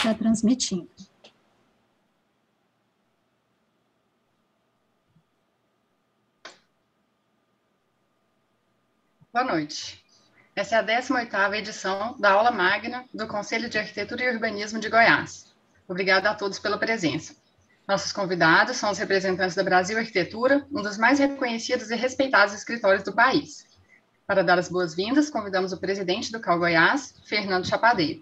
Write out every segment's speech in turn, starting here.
está transmitindo. Boa noite. Essa é a 18ª edição da aula magna do Conselho de Arquitetura e Urbanismo de Goiás. Obrigada a todos pela presença. Nossos convidados são os representantes da Brasil Arquitetura, um dos mais reconhecidos e respeitados escritórios do país. Para dar as boas-vindas, convidamos o presidente do CAU Goiás, Fernando Chapadeiro.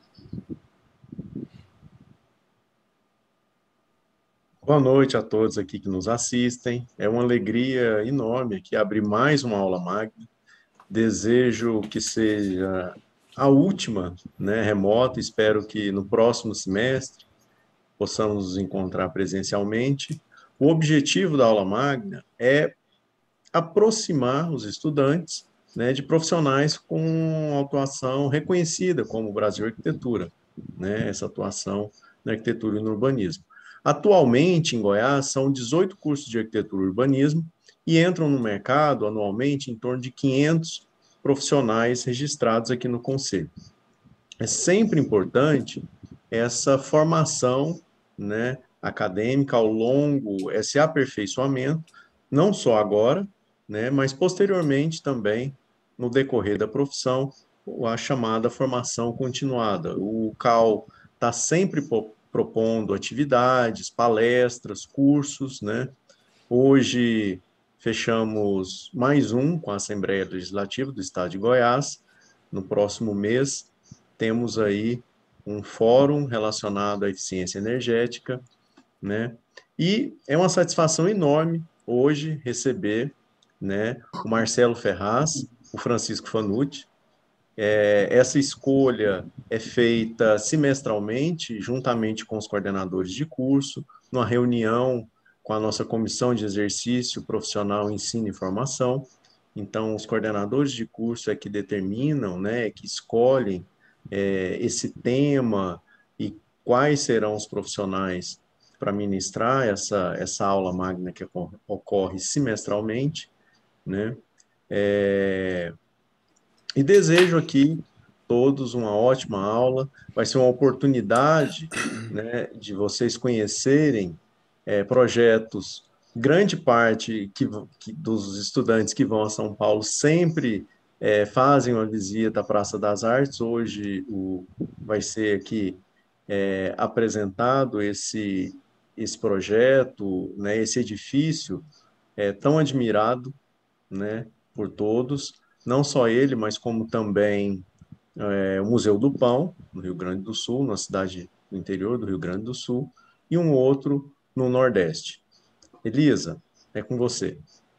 Boa noite a todos aqui que nos assistem. É uma alegria enorme aqui abrir mais uma aula magna. Desejo que seja a última, né, remota. Espero que no próximo semestre possamos nos encontrar presencialmente. O objetivo da aula magna é aproximar os estudantes, né, de profissionais com atuação reconhecida como Brasil Arquitetura, né, essa atuação na arquitetura e no urbanismo. Atualmente, em Goiás, são 18 cursos de arquitetura e urbanismo e entram no mercado anualmente em torno de 500 profissionais registrados aqui no Conselho. É sempre importante essa formação, né, acadêmica ao longo, esse aperfeiçoamento, não só agora, né, mas posteriormente também no decorrer da profissão, a chamada formação continuada. O CAU está sempre propondo atividades, palestras, cursos, né? Hoje fechamos mais um com a Assembleia Legislativa do Estado de Goiás. No próximo mês temos aí um fórum relacionado à eficiência energética, né? E é uma satisfação enorme hoje receber, né, o Marcelo Ferraz, o Francisco Fanucci. Essa escolha é feita semestralmente, juntamente com os coordenadores de curso, numa reunião com a nossa comissão de exercício profissional, ensino e formação. Então, os coordenadores de curso é que determinam, né, que escolhem esse tema e quais serão os profissionais para ministrar essa aula magna que ocorre semestralmente, né? E desejo aqui todos uma ótima aula. Vai ser uma oportunidade, né, de vocês conhecerem projetos. Grande parte dos estudantes que vão a São Paulo sempre fazem uma visita à Praça das Artes. Hoje vai ser aqui apresentado esse projeto, né, esse edifício tão admirado, né, por todos, não só ele, mas como também o Museu do Pão, no Rio Grande do Sul, na cidade do interior do Rio Grande do Sul, e um outro no Nordeste. Elisa, é com você.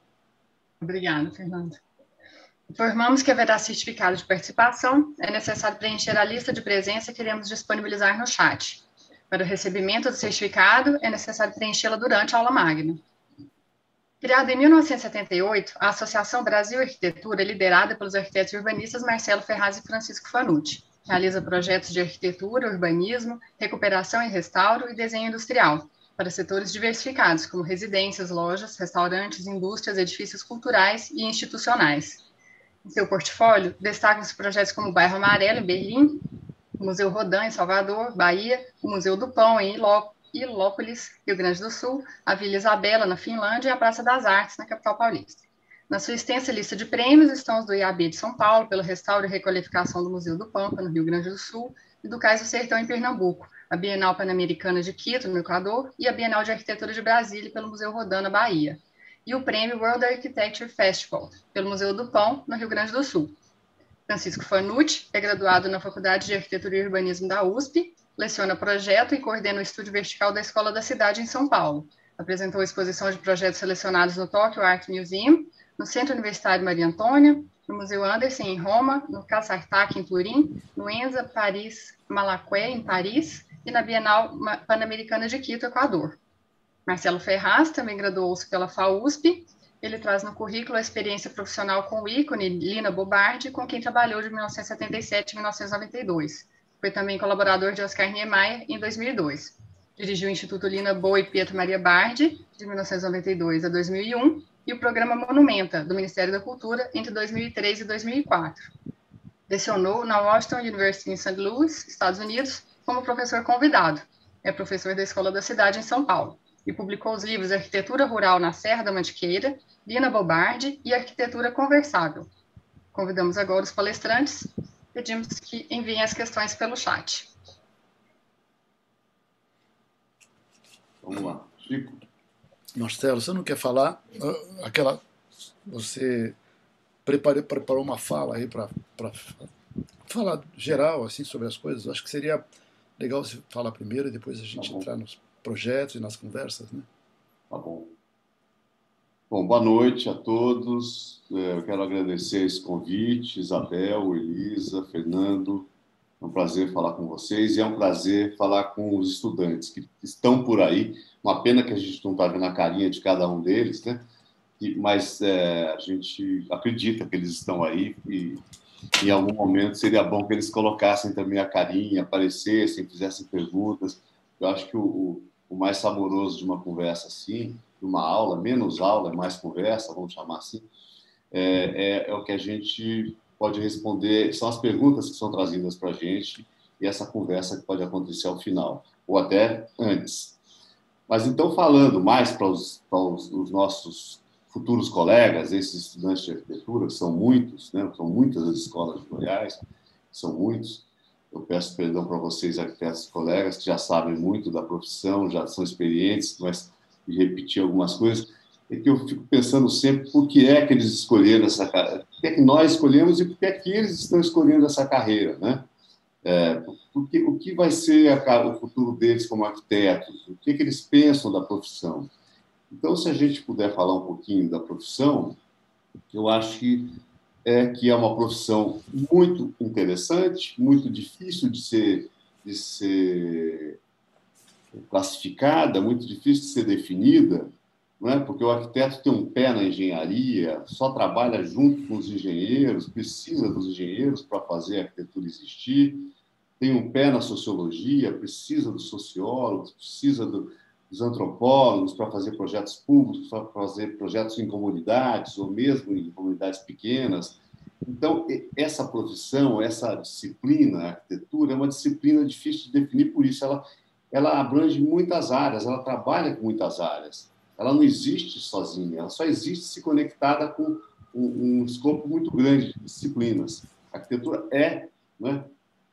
Obrigada, Fernando. Informamos que haverá certificado de participação. É necessário preencher a lista de presença que iremos disponibilizar no chat. Para o recebimento do certificado, é necessário preenchê-la durante a aula magna. Criada em 1978, a Associação Brasil Arquitetura é liderada pelos arquitetos e urbanistas Marcelo Ferraz e Francisco Fanucci. Realiza projetos de arquitetura, urbanismo, recuperação e restauro e desenho industrial, para setores diversificados, como residências, lojas, restaurantes, indústrias, edifícios culturais e institucionais. Em seu portfólio, destacam-se projetos como o Bairro Amarelo, em Berlim, o Museu Rodin, em Salvador, Bahia, o Museu do Pão, em Ilópolis, Rio Grande do Sul, a Vila Isabela, na Finlândia, e a Praça das Artes, na capital paulista. Na sua extensa lista de prêmios estão os do IAB de São Paulo, pelo restauro e requalificação do Museu do Pampa, no Rio Grande do Sul, e do Cais do Sertão, em Pernambuco, a Bienal Pan-Americana de Quito, no Equador, e a Bienal de Arquitetura de Brasília, pelo Museu Rodin, na Bahia, e o prêmio World Architecture Festival, pelo Museu do Pão, no Rio Grande do Sul. Francisco Fanucci é graduado na Faculdade de Arquitetura e Urbanismo da USP, leciona projeto e coordena o estúdio vertical da Escola da Cidade, em São Paulo. Apresentou exposição de projetos selecionados no Tokyo Art Museum, no Centro Universitário Maria Antônia, no Museu Anderson, em Roma, no Casa Artac, em Turim, no Enza Paris Malaquais, em Paris, e na Bienal Pan-Americana de Quito, Equador. Marcelo Ferraz também graduou-se pela FAUSP. Ele traz no currículo a experiência profissional com o ícone Lina Bobardi, com quem trabalhou de 1977 a 1992. Foi também colaborador de Oscar Niemeyer em 2002. Dirigiu o Instituto Lina Bo e Pietro Maria Bardi, de 1992 a 2001, e o programa Monumenta, do Ministério da Cultura, entre 2003 e 2004. Lecionou na Washington University em St. Louis, Estados Unidos, como professor convidado. É professor da Escola da Cidade, em São Paulo, e publicou os livros Arquitetura Rural na Serra da Mantiqueira, Lina Bobardi e Arquitetura Conversável. Convidamos agora os palestrantes, pedimos que enviem as questões pelo chat. Vamos lá, Chico. Marcelo, você não quer falar? Você preparou uma fala aí para falar geral assim, sobre as coisas. Eu acho que seria legal você falar primeiro e depois a gente entrar nos projetos e nas conversas, né? Tá bom. Bom, boa noite a todos. Eu quero agradecer esse convite, Isabel, Elisa, Fernando. É um prazer falar com vocês e é um prazer falar com os estudantes que estão por aí. Uma pena que a gente não está vendo a carinha de cada um deles, né? Mas a gente acredita que eles estão aí e em algum momento seria bom que eles colocassem também a carinha, aparecessem, fizessem perguntas. Eu acho que o mais saboroso de uma conversa assim, de uma aula, menos aula, mais conversa, vamos chamar assim, é o que a gente pode responder, são as perguntas que são trazidas para a gente e essa conversa que pode acontecer ao final, ou até antes. Mas então, falando mais para os nossos futuros colegas, esses estudantes de arquitetura, que são muitos, né? São muitas as escolas de Goiás, são muitos. Eu peço perdão para vocês, arquitetos colegas, que já sabem muito da profissão, já são experientes, mas de repetir algumas coisas, é que eu fico pensando sempre por que é que eles escolheram essa carreira, por que é que nós escolhemos e por que é que eles estão escolhendo essa carreira, né? Porque, o que vai ser o futuro deles como arquitetos? O que é que eles pensam da profissão? Então, se a gente puder falar um pouquinho da profissão, eu acho que é uma profissão muito interessante, muito difícil de ser classificada, muito difícil de ser definida, não é? Porque o arquiteto tem um pé na engenharia, só trabalha junto com os engenheiros, precisa dos engenheiros para fazer a arquitetura existir, tem um pé na sociologia, precisa dos sociólogos, precisa dos antropólogos para fazer projetos públicos, para fazer projetos em comunidades ou mesmo em comunidades pequenas. Então, essa profissão, essa disciplina, a arquitetura, é uma disciplina difícil de definir, por isso ela abrange muitas áreas, ela trabalha com muitas áreas. Ela não existe sozinha, ela só existe se conectada com um escopo muito grande de disciplinas. A arquitetura né?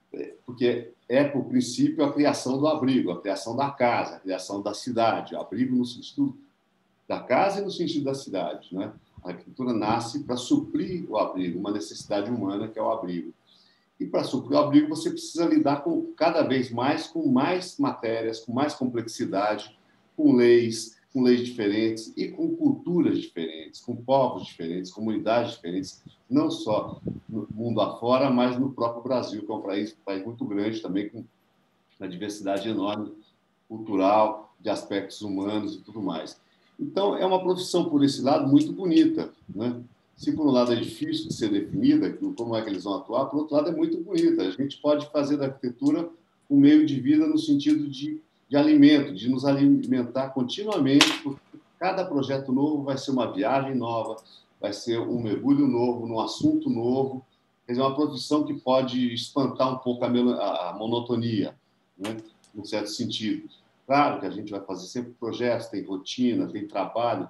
Porque por princípio, a criação do abrigo, a criação da casa, a criação da cidade, o abrigo no sentido da casa e no sentido da cidade, né? A arquitetura nasce para suprir o abrigo, uma necessidade humana que é o abrigo. E para suprir o abrigo, você precisa lidar cada vez mais com mais matérias, com mais complexidade, com leis diferentes e com culturas diferentes, com povos diferentes, comunidades diferentes, não só no mundo afora, mas no próprio Brasil, que é um país muito grande também, com uma diversidade enorme cultural, de aspectos humanos e tudo mais. Então, é uma profissão, por esse lado, muito bonita, né? Se, por um lado, é difícil de ser definida, como é que eles vão atuar, por outro lado, é muito bonita. A gente pode fazer da arquitetura um meio de vida no sentido de alimento, de nos alimentar continuamente, porque cada projeto novo vai ser uma viagem nova, vai ser um mergulho novo, num assunto novo. Quer dizer, uma profissão que pode espantar um pouco a monotonia, né? Num certo sentido. Claro que a gente vai fazer sempre projetos, tem rotina, tem trabalho,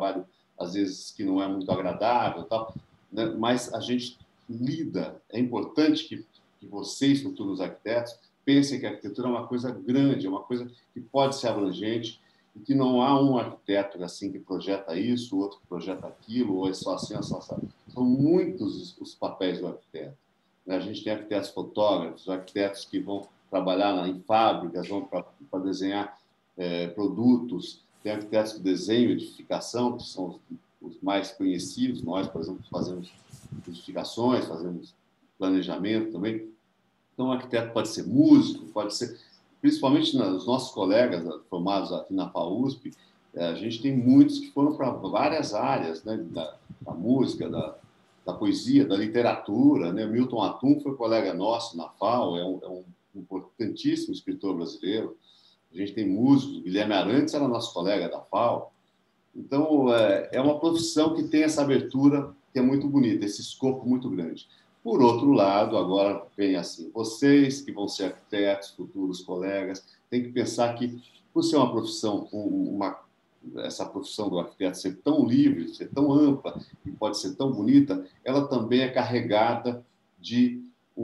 às vezes, que não é muito agradável, tal, né? Mas a gente lida. É importante que vocês, futuros arquitetos, pensem que a arquitetura é uma coisa grande, é uma coisa que pode ser abrangente e que não há um arquiteto assim que projeta isso, o outro que projeta aquilo, ou é só assim, ou só assim. São muitos os papéis do arquiteto. A gente tem arquitetos fotógrafos, arquitetos que vão trabalhar em fábricas, vão para desenhar produtos, tem arquitetos de desenho, edificação, que são os mais conhecidos. Nós, por exemplo, fazemos edificações, fazemos planejamento também. Então, o arquiteto pode ser músico, pode ser... Principalmente os nossos colegas formados aqui na FAUSP, a gente tem muitos que foram para várias áreas, né? Da música, da poesia, da literatura, né? Milton Atum foi colega nosso na FAO, é um importantíssimo escritor brasileiro. A gente tem músicos, Guilherme Arantes era nosso colega da FAO. Então, é uma profissão que tem essa abertura que é muito bonita, esse escopo muito grande. Por outro lado, agora vem assim, vocês que vão ser arquitetos, futuros colegas, têm que pensar que, por ser uma profissão, essa profissão do arquiteto ser tão livre, ser tão ampla e pode ser tão bonita, ela também é carregada de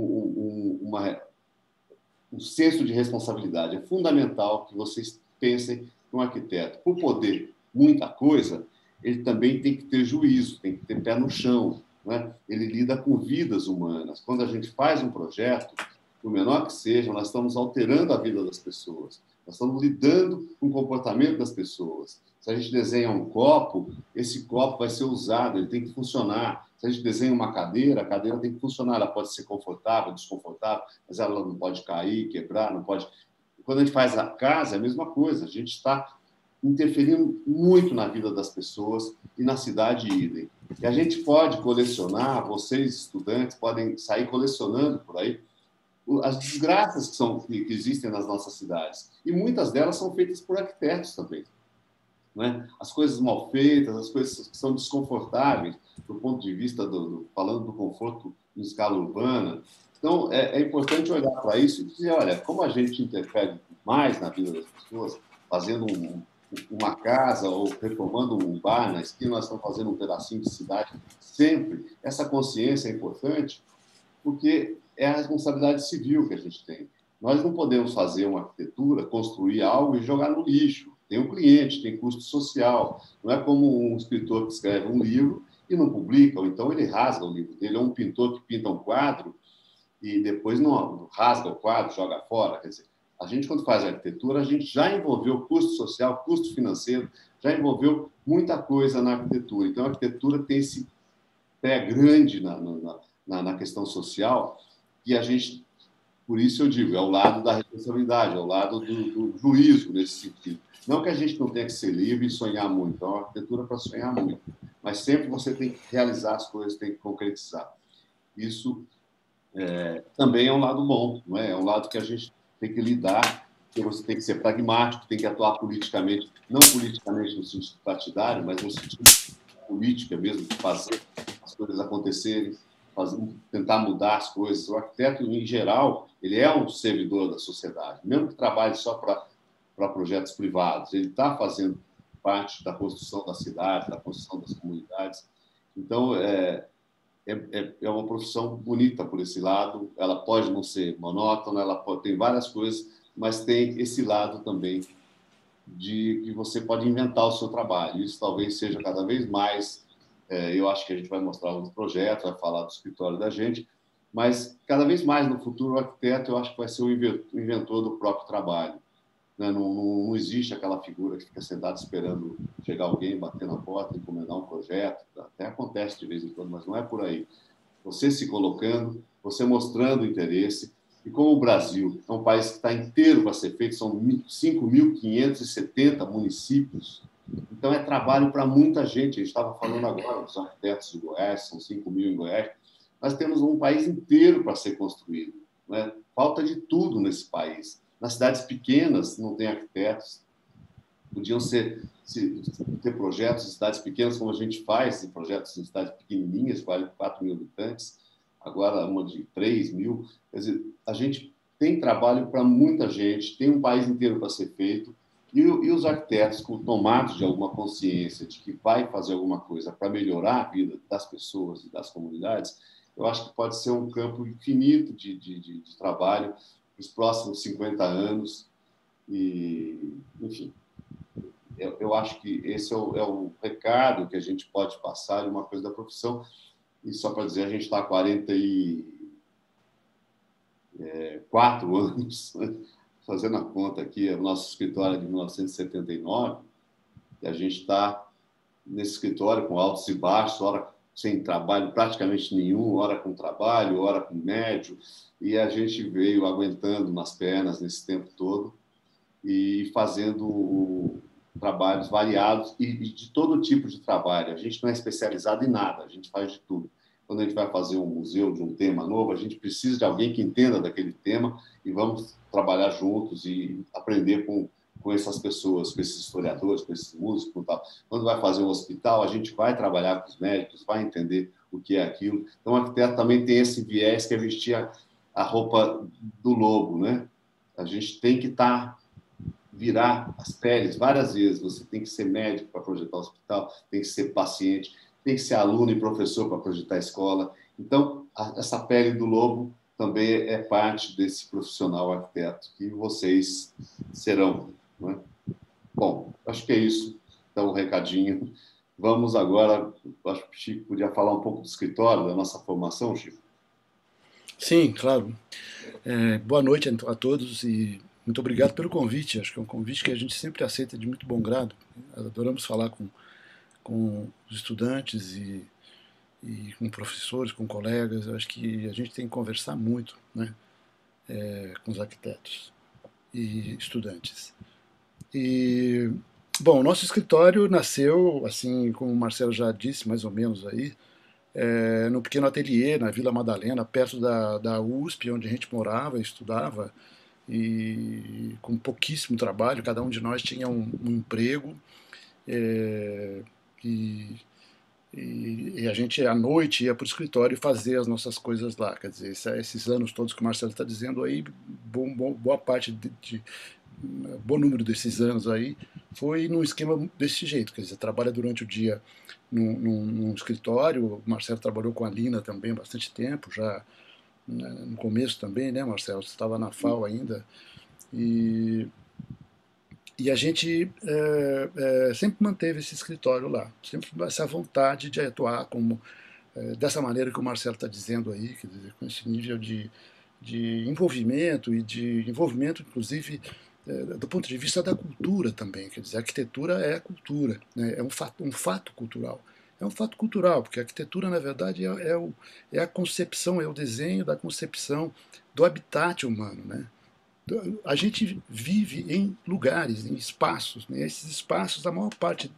um senso de responsabilidade. É fundamental que vocês pensem que um arquiteto, por poder muita coisa, ele também tem que ter juízo, tem que ter pé no chão, né? Ele lida com vidas humanas. Quando a gente faz um projeto, por menor que seja, nós estamos alterando a vida das pessoas, nós estamos lidando com o comportamento das pessoas. Se a gente desenha um copo, esse copo vai ser usado, ele tem que funcionar. Se a gente desenha uma cadeira, a cadeira tem que funcionar, ela pode ser confortável, desconfortável, mas ela não pode cair, quebrar, não pode... Quando a gente faz a casa, é a mesma coisa, a gente está interferindo muito na vida das pessoas e na cidade idem. E a gente pode colecionar, vocês estudantes podem sair colecionando por aí as desgraças que existem nas nossas cidades. E muitas delas são feitas por arquitetos também. Né? As coisas mal feitas, as coisas que são desconfortáveis do ponto de vista falando do conforto em escala urbana. Então, é importante olhar para isso e dizer, olha, como a gente interfere mais na vida das pessoas, fazendo uma casa ou reformando um bar na esquina, nós estamos fazendo um pedacinho de cidade. Sempre essa consciência é importante, porque é a responsabilidade civil que a gente tem. Nós não podemos fazer uma arquitetura, construir algo e jogar no lixo. Tem um cliente, tem custo social. Não é como um escritor que escreve um livro e não publica, ou então ele rasga o livro dele, ou um pintor que pinta um quadro e depois não rasga o quadro, joga fora. Quer dizer, a gente, quando faz arquitetura, a gente já envolveu custo social, custo financeiro, já envolveu muita coisa na arquitetura. Então, a arquitetura tem esse pé grande na questão social, que a gente, por isso eu digo, é o lado da responsabilidade, é o lado do juízo nesse sentido. Não que a gente não tenha que ser livre e sonhar muito, então a arquitetura é para sonhar muito, mas sempre você tem que realizar as coisas, tem que concretizar. Isso também é um lado bom, não é? É um lado que a gente tem que lidar, que você tem que ser pragmático, tem que atuar politicamente, não politicamente no sentido partidário, mas no sentido política mesmo, de fazer as coisas acontecerem, tentar mudar as coisas. O arquiteto, em geral, ele é um servidor da sociedade, mesmo que trabalhe só para projetos privados, ele está fazendo parte da construção da cidade, da construção das comunidades. Então, é uma profissão bonita por esse lado. Ela pode não ser monótona, ela tem várias coisas, mas tem esse lado também de que você pode inventar o seu trabalho. Isso talvez seja cada vez mais. Eu acho que a gente vai mostrar alguns projetos, vai falar do escritório da gente, mas cada vez mais no futuro o arquiteto eu acho que vai ser o inventor do próprio trabalho. Né? Não existe aquela figura que fica sentada esperando chegar alguém, bater na porta, encomendar um projeto. Até acontece de vez em quando, mas não é por aí. Você se colocando, você mostrando interesse. E como o Brasil é um país que está inteiro para ser feito, são 5.570 municípios, então é trabalho para muita gente. A gente estava falando agora dos arquitetos de Goiás, são 5 mil em Goiás. Nós temos um país inteiro para ser construído. Né? Falta de tudo nesse país. Nas cidades pequenas não tem arquitetos. Podiam ter projetos em cidades pequenas, como a gente faz, projetos em cidades pequenininhas, quase 4 mil habitantes, agora uma de 3 mil. Quer dizer, a gente tem trabalho para muita gente, tem um país inteiro para ser feito, e os arquitetos, tomados de alguma consciência de que vai fazer alguma coisa para melhorar a vida das pessoas e das comunidades, eu acho que pode ser um campo infinito de trabalho nos próximos 50 anos. E, enfim, eu acho que esse é o recado que a gente pode passar de uma coisa da profissão. E só para dizer, a gente está há 44 anos, né? Fazendo a conta aqui, o nosso escritório é de 1979, e a gente está nesse escritório com altos e baixos, hora sem trabalho praticamente nenhum, hora com trabalho, hora com médio, e a gente veio aguentando nas pernas nesse tempo todo e fazendo trabalhos variados e de todo tipo de trabalho. A gente não é especializado em nada, a gente faz de tudo. Quando a gente vai fazer um museu de um tema novo, a gente precisa de alguém que entenda daquele tema e vamos trabalhar juntos e aprender com com essas pessoas, com esses historiadores, com esses músicos e tal. Quando vai fazer um hospital, a gente vai trabalhar com os médicos, vai entender o que é aquilo. Então, o arquiteto também tem esse viés que é vestir a roupa do lobo, né? A gente tem que virar as peles várias vezes. Você tem que ser médico para projetar o hospital, tem que ser paciente, tem que ser aluno e professor para projetar a escola. Então, essa pele do lobo também é parte desse profissional arquiteto que vocês serão, não é? Bom, acho que é isso. Então, o recadinho. Vamos agora, acho que o Chico podia falar um pouco do escritório, da nossa formação, Chico. Sim, claro. Boa noite a todos e muito obrigado pelo convite. Acho que é um convite que a gente sempre aceita de muito bom grado. Adoramos falar com os estudantes e com professores, com colegas. Acho que a gente tem que conversar muito, né, com os arquitetos e estudantes. E, bom, o nosso escritório nasceu, assim como o Marcelo já disse, mais ou menos aí, no pequeno ateliê, na Vila Madalena, perto da USP, onde a gente morava e estudava, e com pouquíssimo trabalho, cada um de nós tinha um emprego, e, e a gente à noite ia para o escritório fazer as nossas coisas lá. Quer dizer, esses anos todos que o Marcelo está dizendo aí, boa parte bom número desses anos aí foi num esquema desse jeito, quer dizer, trabalha durante o dia num escritório. O Marcelo trabalhou com a Lina também bastante tempo, já no começo também, né, Marcelo? Você estava na FAO ainda. E a gente sempre manteve esse escritório lá, sempre essa vontade de atuar como dessa maneira que o Marcelo está dizendo aí, quer dizer, com esse nível de envolvimento e de envolvimento, inclusive, do ponto de vista da cultura também. Quer dizer, a arquitetura é a cultura, né? É um fato cultural. É um fato cultural, porque a arquitetura, na verdade, é a concepção, é o desenho da concepção do habitat humano, né? A gente vive em lugares, em espaços, né? Esses espaços, a maior parte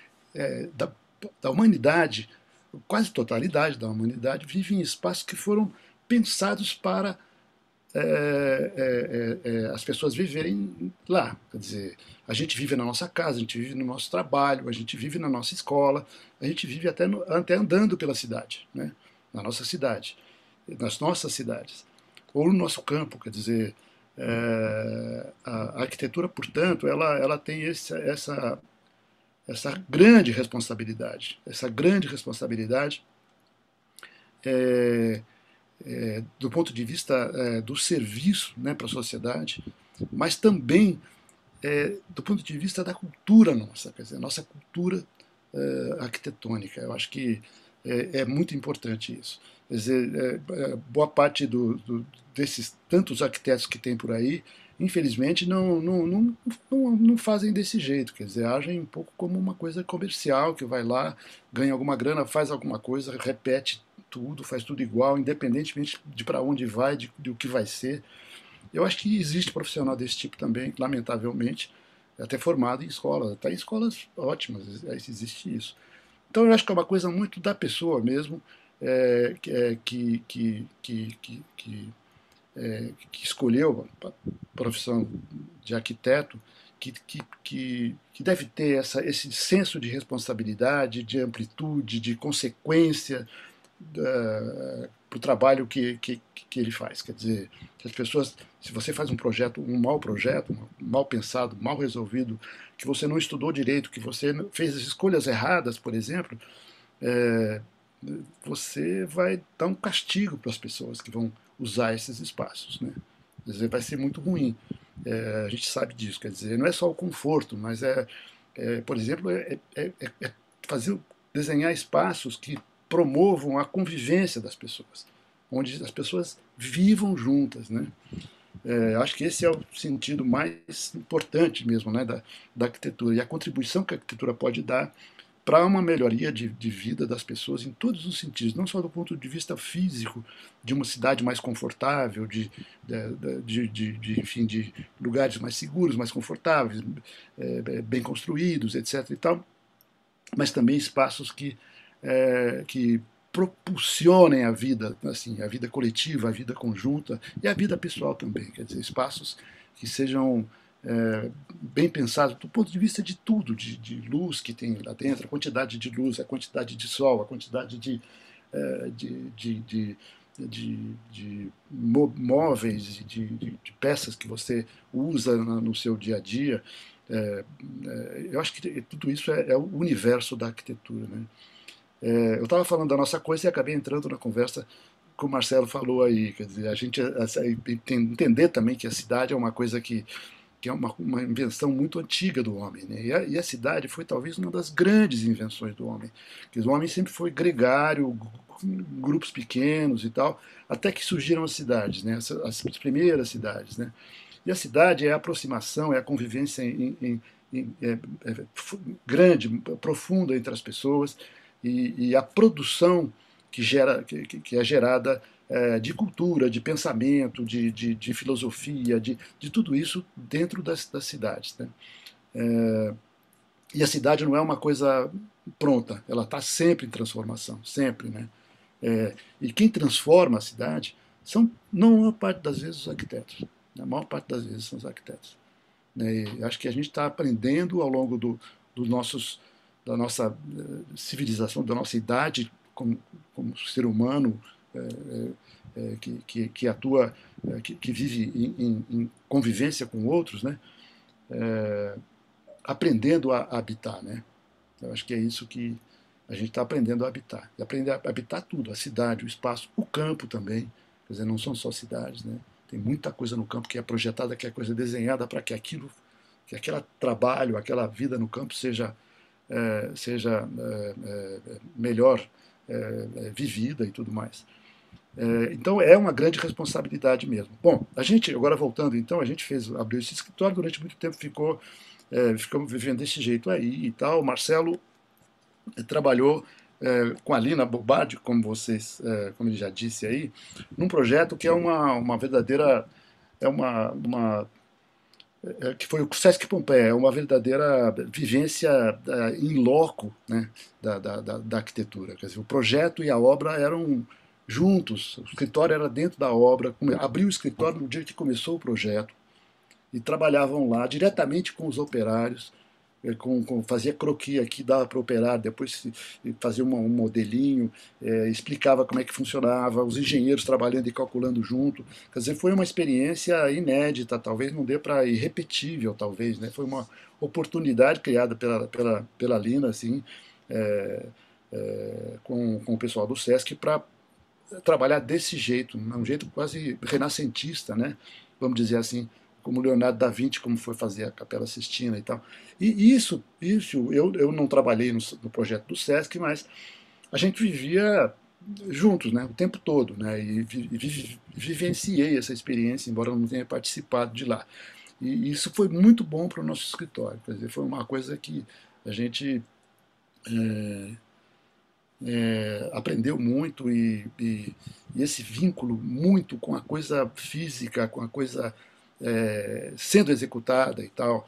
da humanidade, quase totalidade da humanidade, vive em espaços que foram pensados para as pessoas viverem lá. Quer dizer, a gente vive na nossa casa, a gente vive no nosso trabalho, a gente vive na nossa escola, a gente vive até andando pela cidade, né? Na nossa cidade, nas nossas cidades, ou no nosso campo. Quer dizer, a arquitetura, portanto, ela tem essa grande responsabilidade, do ponto de vista do serviço, né, para a sociedade, mas também do ponto de vista da cultura nossa, quer dizer, a nossa cultura arquitetônica. Eu acho que é muito importante isso. Quer dizer, boa parte desses tantos arquitetos que tem por aí, infelizmente, não fazem desse jeito. Quer dizer, agem um pouco como uma coisa comercial, que vai lá, ganha alguma grana, faz alguma coisa, repete tudo, faz tudo igual, independentemente de para onde vai, de o que vai ser. Eu acho que existe profissional desse tipo também, lamentavelmente, até formado em escolas, até em escolas ótimas, existe isso. Então eu acho que é uma coisa muito da pessoa mesmo, que escolheu a profissão de arquiteto, que deve ter esse senso de responsabilidade, de amplitude, de consequência para o trabalho que ele faz. Quer dizer, as pessoas, se você faz um projeto, mal pensado, mal resolvido, que você não estudou direito, que você fez as escolhas erradas, por exemplo, você vai dar um castigo para as pessoas que vão usar esses espaços, né? Quer dizer, vai ser muito ruim. A gente sabe disso. Quer dizer, não é só o conforto, mas por exemplo, desenhar espaços que promovam a convivência das pessoas, onde as pessoas vivam juntas, né? Acho que esse é o sentido mais importante mesmo, né, da arquitetura, e a contribuição que a arquitetura pode dar para uma melhoria de vida das pessoas em todos os sentidos, não só do ponto de vista físico, de uma cidade mais confortável, enfim, de lugares mais seguros, mais confortáveis, bem construídos, etc. e tal, mas também espaços que propulsionem a vida, assim, a vida coletiva, a vida conjunta e a vida pessoal também. Quer dizer, espaços que sejam bem pensado do ponto de vista de tudo, de luz que tem lá dentro, a quantidade de luz, a quantidade de sol, a quantidade de móveis, de peças que você usa no seu dia a dia. Eu acho que tudo isso é o universo da arquitetura, né? Eu estava falando da nossa coisa e acabei entrando na conversa que o Marcelo falou aí, quer dizer, a gente entender também que a cidade é uma coisa que é uma invenção muito antiga do homem, né? E a cidade foi talvez uma das grandes invenções do homem. Porque o homem sempre foi gregário, grupos pequenos e tal, até que surgiram as cidades, né? As primeiras cidades, né? E a cidade é a aproximação, é a convivência grande, profunda entre as pessoas e a produção que é gerada de cultura, de pensamento, de filosofia, de tudo isso dentro das cidades, né? E a cidade não é uma coisa pronta, ela está sempre em transformação, sempre, né? E quem transforma a cidade são, na maior parte das vezes, os arquitetos. Na maior parte das vezes são os arquitetos. E acho que a gente está aprendendo ao longo da nossa civilização, da nossa idade como ser humano que atua, que vive em convivência com outros, né? Aprendendo a habitar, né? Eu acho que é isso que a gente está aprendendo a habitar. E aprender a habitar tudo, a cidade, o espaço, o campo também. Quer dizer, não são só cidades, né? Tem muita coisa no campo que é projetada, que é coisa desenhada para que aquele trabalho, aquela vida no campo seja melhor vivida e tudo mais. Então é uma grande responsabilidade mesmo. Bom, a gente, agora voltando então, a gente abriu esse escritório, durante muito tempo ficamos vivendo desse jeito aí e tal. O Marcelo trabalhou com a Lina Bobardi, como ele já disse aí, num projeto que é uma verdadeira, que foi o Sesc Pompeia, é uma verdadeira vivência in loco, né, da arquitetura. Quer dizer, o projeto e a obra eram juntos, o escritório era dentro da obra, abriu o escritório no dia que começou o projeto e trabalhavam lá diretamente com os operários, fazia croquis aqui, dava para operar, depois fazia um modelinho, explicava como é que funcionava, os engenheiros trabalhando e calculando junto. Quer dizer, foi uma experiência inédita, talvez não dê para irrepetível, talvez, né? Foi uma oportunidade criada pela Lina, assim, com o pessoal do Sesc para trabalhar desse jeito, um jeito quase renascentista, né? Vamos dizer assim, como Leonardo da Vinci, como foi fazer a Capela Sistina e tal. E isso eu não trabalhei no projeto do Sesc, mas a gente vivia juntos, né, o tempo todo, né, e vivenciei essa experiência, embora eu não tenha participado de lá. E isso foi muito bom para o nosso escritório, quer dizer, foi uma coisa que a gente aprendeu muito e esse vínculo muito com a coisa física, com a coisa sendo executada e tal,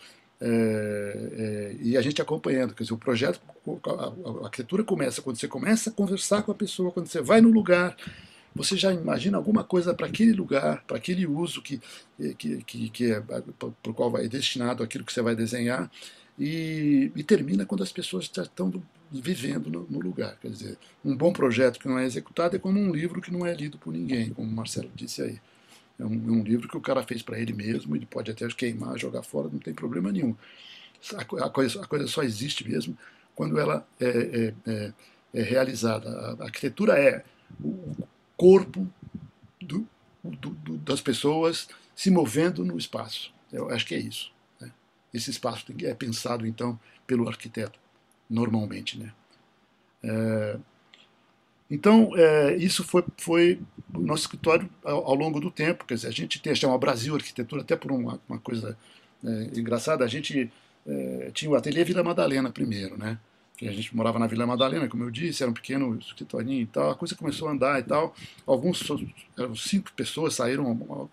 e a gente acompanhando, quer dizer, o projeto, a arquitetura começa quando você começa a conversar com a pessoa, quando você vai no lugar, você já imagina alguma coisa para aquele lugar, para aquele uso para o qual vai destinado aquilo que você vai desenhar, e termina quando as pessoas já estão vivendo no lugar. Quer dizer, um bom projeto que não é executado é como um livro que não é lido por ninguém, como o Marcelo disse aí. É um livro que o cara fez para ele mesmo, ele pode até queimar, jogar fora, não tem problema nenhum. A coisa só existe mesmo quando ela é realizada. A arquitetura é o corpo das pessoas se movendo no espaço. Eu acho que é isso, né? Esse espaço é pensado, então, pelo arquiteto, normalmente, né? Então, isso foi o nosso escritório ao longo do tempo. Quer dizer, a gente chama Brasil Arquitetura, até por uma coisa engraçada, a gente tinha o ateliê Vila Madalena primeiro, né? Que a gente morava na Vila Madalena, como eu disse, era um pequeno escritorinho e tal, a coisa começou a andar e tal. Eram 5 pessoas, saíram,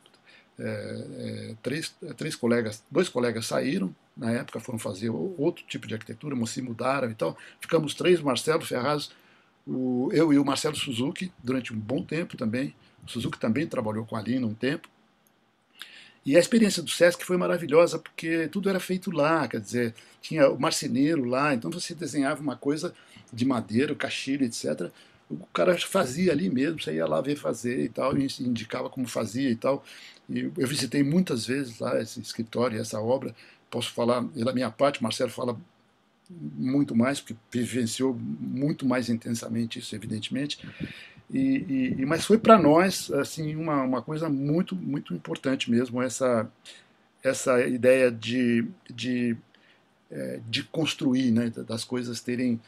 dois colegas saíram, na época foram fazer outro tipo de arquitetura, se mudaram e tal. Ficamos 3, Marcelo Ferraz, eu e o Marcelo Suzuki, durante um bom tempo também. O Suzuki também trabalhou com a Lina um tempo. E a experiência do SESC foi maravilhosa, porque tudo era feito lá, quer dizer, tinha o marceneiro lá, então você desenhava uma coisa de madeira, caixilha, etc. O cara fazia ali mesmo, você ia lá ver fazer e tal, e indicava como fazia e tal. E eu visitei muitas vezes lá esse escritório, essa obra. Posso falar da minha parte, o Marcelo fala muito mais, porque vivenciou muito mais intensamente isso, evidentemente. Mas foi para nós assim uma coisa muito muito importante mesmo essa ideia de construir, né, das coisas terem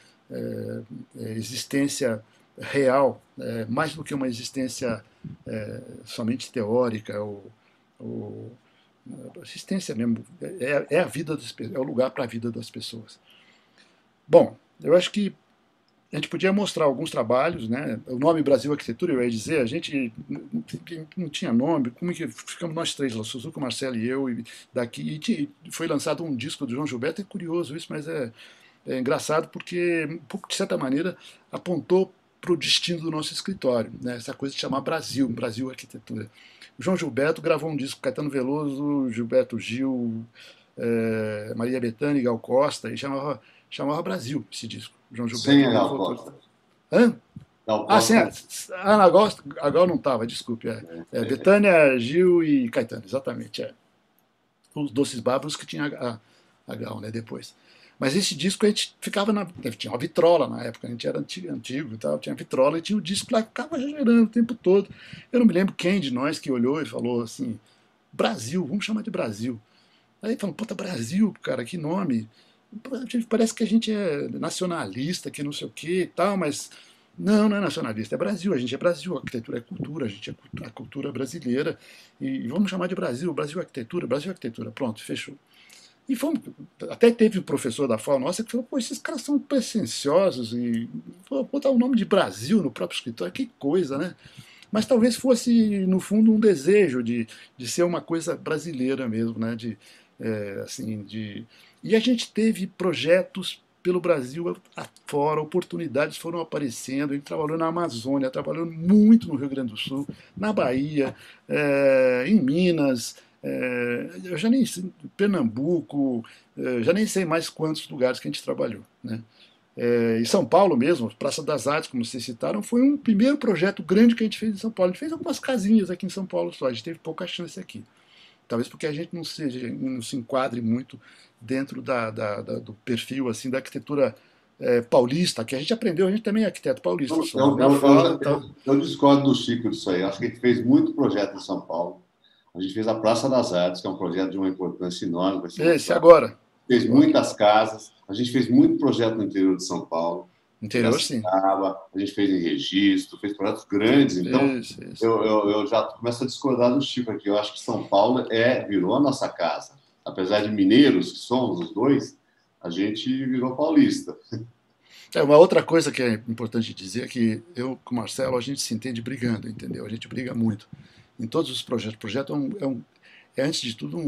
existência real, mais do que uma existência somente teórica ou existência mesmo, a vida das, é o lugar para a vida das pessoas. Bom, eu acho que a gente podia mostrar alguns trabalhos, né? O nome Brasil Arquitetura, eu ia dizer, a gente não tinha nome, como é que ficamos nós três, o Suzuki, o Marcelo e eu, e daqui, e foi lançado um disco do João Gilberto, é curioso isso, mas é engraçado porque, um pouco de certa maneira, apontou para o destino do nosso escritório, né? Essa coisa de chamar Brasil, Brasil Arquitetura. O João Gilberto gravou um disco com Caetano Veloso, Gilberto Gil, Maria Bethânia e Gal Costa, e chamava Brasil esse disco. João Sem Gilberto a Gal gravou Costa. todo. Hã? Gal Ah, sim. Costa. A Gal não estava, desculpe. Bethânia, Gil e Caetano, exatamente. Os Doces Bárbaros que tinha a Gal, né, depois. Mas esse disco a gente ficava na. Tinha uma vitrola na época, a gente era antigo e tal, tinha vitrola e tinha o disco lá que ficava gerando o tempo todo. Eu não me lembro quem de nós que olhou e falou assim: Brasil, vamos chamar de Brasil. Aí falando, puta, Brasil, cara, que nome. Parece que a gente é nacionalista, que não sei o que e tal, mas não é nacionalista, é Brasil, a gente é Brasil, a arquitetura é cultura, a gente é a cultura brasileira, e vamos chamar de Brasil, Brasil Arquitetura, pronto, fechou. E fomos, até teve um professor da FAO nossa que falou, pô, esses caras são pretensiosos, e vou botar o nome de Brasil no próprio escritório, que coisa, né? Mas talvez fosse, no fundo, um desejo de ser uma coisa brasileira mesmo, né? Assim, E a gente teve projetos pelo Brasil afora, oportunidades foram aparecendo, a gente trabalhou na Amazônia, trabalhou muito no Rio Grande do Sul, na Bahia, em Minas, eu já nem sei, Pernambuco, já nem sei mais quantos lugares que a gente trabalhou, né? Em São Paulo mesmo, Praça das Artes, como vocês citaram, foi um primeiro projeto grande que a gente fez em São Paulo. A gente fez algumas casinhas aqui em São Paulo só, a gente teve pouca chance aqui. Talvez porque a gente não se enquadre muito dentro do perfil assim da arquitetura paulista, que a gente aprendeu, a gente também é arquiteto paulista, somos da FAO e tal. Eu discordo do Chico disso aí. Acho que a gente fez muito projeto em São Paulo. A gente fez a Praça das Artes, que é um projeto de uma importância enorme. Esse agora. Fez muitas casas. A gente fez muito projeto no interior de São Paulo. Interior, sim. A gente fez em Registro, fez projetos grandes. Então, isso. Eu já começo a discordar do Chico aqui. Eu acho que São Paulo virou a nossa casa. Apesar de mineiros que somos os dois, a gente virou paulista. Uma outra coisa que é importante dizer é que eu com o Marcelo, a gente se entende brigando, entendeu? A gente briga muito. Em todos os projetos. O projeto é antes de tudo,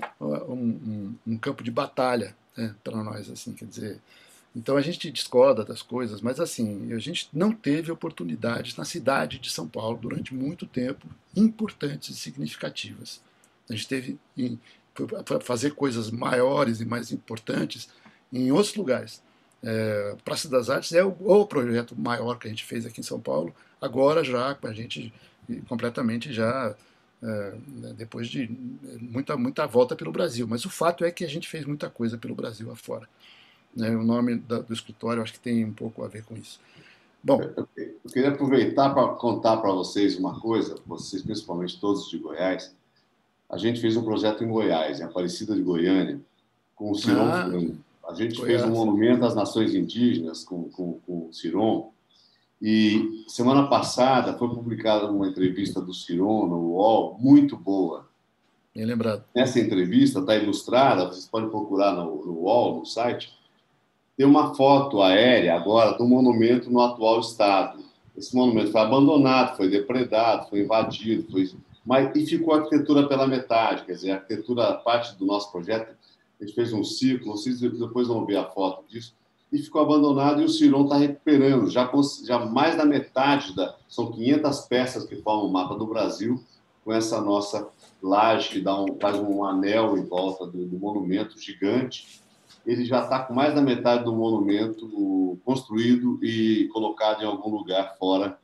um campo de batalha, né, para nós, assim, quer dizer. Então a gente discorda das coisas, mas assim, a gente não teve oportunidades na cidade de São Paulo durante muito tempo importantes e significativas. A gente teve para fazer coisas maiores e mais importantes em outros lugares. Praça das Artes é o projeto maior que a gente fez aqui em São Paulo, agora já com a gente completamente já depois de muita volta pelo Brasil. Mas o fato é que a gente fez muita coisa pelo Brasil afora. O nome do escritório acho que tem um pouco a ver com isso. Bom, eu queria aproveitar para contar para vocês uma coisa, vocês principalmente todos de Goiás. A gente fez um projeto em Goiás, em Aparecida de Goiânia, com o Ciron Franco. A gente fez um monumento às nações indígenas com o Ciron. E semana passada foi publicada uma entrevista do Ciron no UOL, muito boa. Bem lembrado. Essa entrevista está ilustrada, vocês podem procurar no UOL, no site. Tem uma foto aérea agora do monumento no atual estado. Esse monumento foi abandonado, foi depredado, foi invadido, e ficou a arquitetura pela metade. Quer dizer, a arquitetura, parte do nosso projeto, a gente fez um ciclo, vocês depois vão ver a foto disso, e ficou abandonado, e o Ciron está recuperando. Já mais da metade, são 500 peças que formam o mapa do Brasil, com essa nossa laje que faz um anel em volta do monumento gigante. Ele já está com mais da metade do monumento construído e colocado em algum lugar fora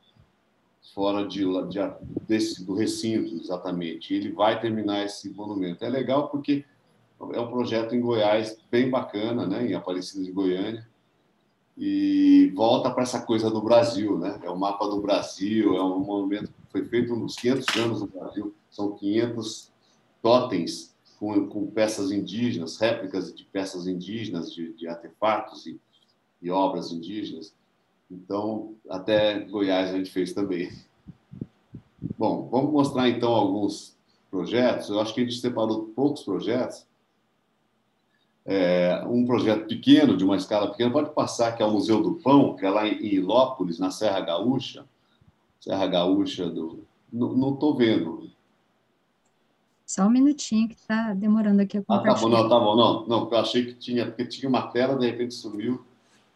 do recinto, exatamente. Ele vai terminar esse monumento. É legal porque é um projeto em Goiás bem bacana, né? Em Aparecida de Goiânia, e volta para essa coisa do Brasil, né? É o mapa do Brasil, é um monumento que foi feito nos 500 anos no Brasil, são 500 totens com peças indígenas, réplicas de peças indígenas, de artefatos e obras indígenas. Então, até Goiás a gente fez também. Bom, vamos mostrar então alguns projetos. Eu acho que a gente separou poucos projetos. Um projeto pequeno, de uma escala pequena, pode passar, que é o Museu do Pão, que é lá em Ilópolis, na Serra Gaúcha. Serra Gaúcha do... Não estou vendo. Só um minutinho que está demorando aqui a compartilhar. Tá bom, não, eu achei que tinha, porque tinha uma tela, de repente sumiu.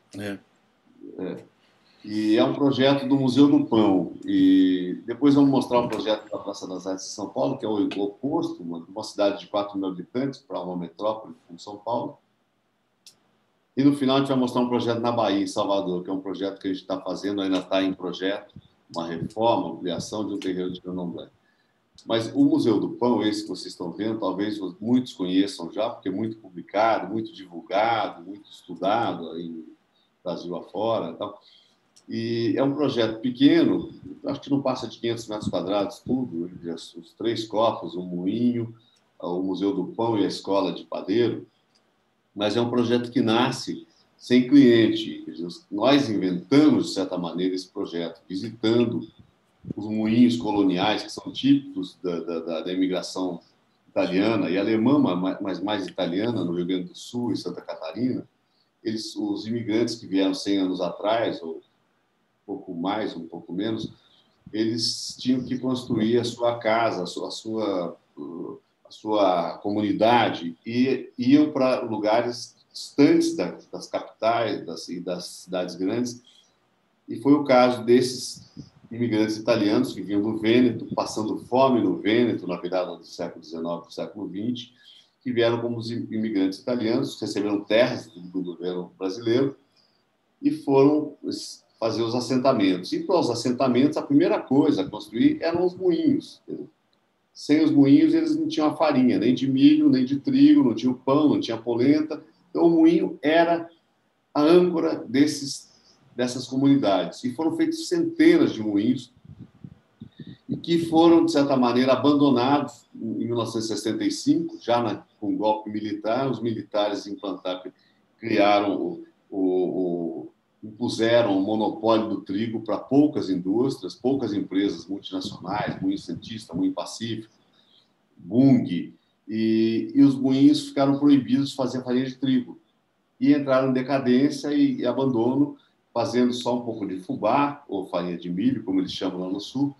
E é um projeto do Museu do Pão. E depois vamos mostrar um projeto da Praça das Artes de São Paulo, que é o oposto, uma cidade de 4 mil habitantes para uma metrópole como São Paulo. E no final a gente vai mostrar um projeto na Bahia, em Salvador, que é um projeto que a gente está fazendo, ainda está em projeto, uma reforma, ampliação de um terreiro de candomblé. Mas o Museu do Pão, esse que vocês estão vendo, talvez muitos conheçam já, porque é muito publicado, muito divulgado, muito estudado aí no Brasil afora e tal. E é um projeto pequeno, acho que não passa de 500 metros quadrados, tudo, os 3 corpos, um moinho, o Museu do Pão e a Escola de Padeiro, mas é um projeto que nasce sem cliente. Nós inventamos, de certa maneira, esse projeto, visitando os moinhos coloniais, que são típicos da imigração italiana e alemã, mas mais italiana, no Rio Grande do Sul e Santa Catarina. Os imigrantes que vieram 100 anos atrás, ou um pouco mais, um pouco menos, eles tinham que construir a sua casa, a sua comunidade, e iam para lugares distantes das capitais e das cidades grandes. E foi o caso desses imigrantes italianos que vinham do Vêneto, passando fome no Vêneto, na virada do século XIX para o século XX, que vieram como os imigrantes italianos, receberam terras do governo brasileiro e foram fazer os assentamentos. E para os assentamentos, a primeira coisa a construir eram os moinhos. Sem os moinhos, eles não tinham a farinha, nem de milho, nem de trigo, não tinha o pão, não tinha a polenta. Então, o moinho era a âncora dessas comunidades. E foram feitos centenas de moinhos e que foram, de certa maneira, abandonados em 1965, já com o golpe militar. Os militares implantaram, criaram impuseram o monopólio do trigo para poucas indústrias, poucas empresas multinacionais, Moinho Santista, Moinho Pacífico, Bunge, e os moinhos ficaram proibidos de fazer farinha de trigo. E entraram em decadência e abandono, fazendo só um pouco de fubá, ou farinha de milho, como eles chamam lá no sul,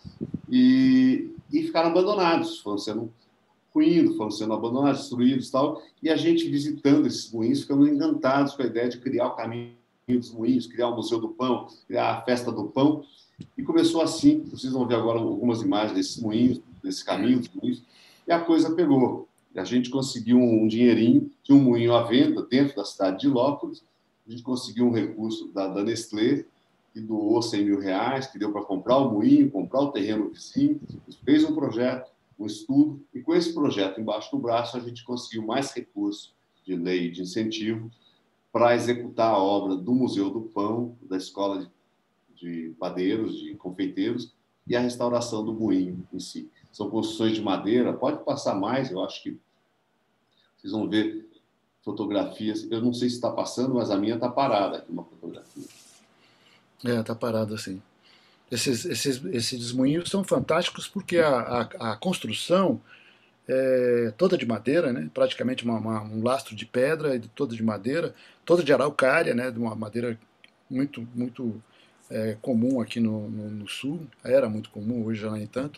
e ficaram abandonados, foram sendo ruindo, foram sendo abandonados, destruídos e tal, e a gente visitando esses moinhos, ficamos encantados com a ideia de criar o caminho dos moinhos, criar o Museu do Pão, criar a Festa do Pão, e começou assim. Vocês vão ver agora algumas imagens desses moinhos, desse caminho dos moinhos, e a coisa pegou. A gente conseguiu um dinheirinho, tinha um moinho à venda dentro da cidade de Ilópolis, a gente conseguiu um recurso da Nestlé, que doou 100 mil reais, que deu para comprar o moinho, comprar o terreno vizinho, fez um projeto, um estudo, e com esse projeto embaixo do braço a gente conseguiu mais recursos de lei de incentivo para executar a obra do Museu do Pão, da Escola de Padeiros, de Confeiteiros, e a restauração do moinho em si. São construções de madeira, pode passar mais, eu acho que vocês vão ver fotografias. Eu não sei se está passando, mas a minha está parada aqui, uma fotografia. Está parada, sim. Esses moinhos são fantásticos porque a construção é toda de madeira, né? Praticamente um lastro de pedra, toda de madeira, toda de araucária, né? De uma madeira muito, muito comum aqui no sul, era muito comum, hoje já nem tanto,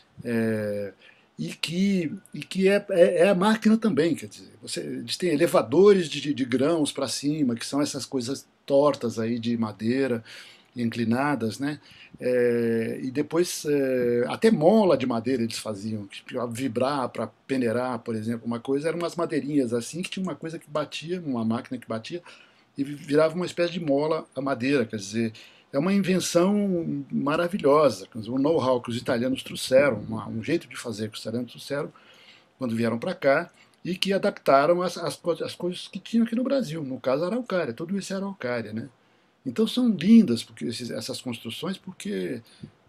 e que é a máquina também, quer dizer, eles têm elevadores de grãos para cima, que são essas coisas tortas aí de madeira, inclinadas, né? E depois até mola de madeira eles faziam, para vibrar, para peneirar, por exemplo, uma coisa, eram umas madeirinhas assim que tinha uma coisa que batia, uma máquina que batia e virava uma espécie de mola a madeira, quer dizer, é uma invenção maravilhosa, quer dizer, um know-how que os italianos trouxeram, um jeito de fazer que os italianos trouxeram quando vieram para cá e que adaptaram as coisas que tinham aqui no Brasil, no caso a araucária, tudo isso é araucária, né? Então são lindas porque essas construções, porque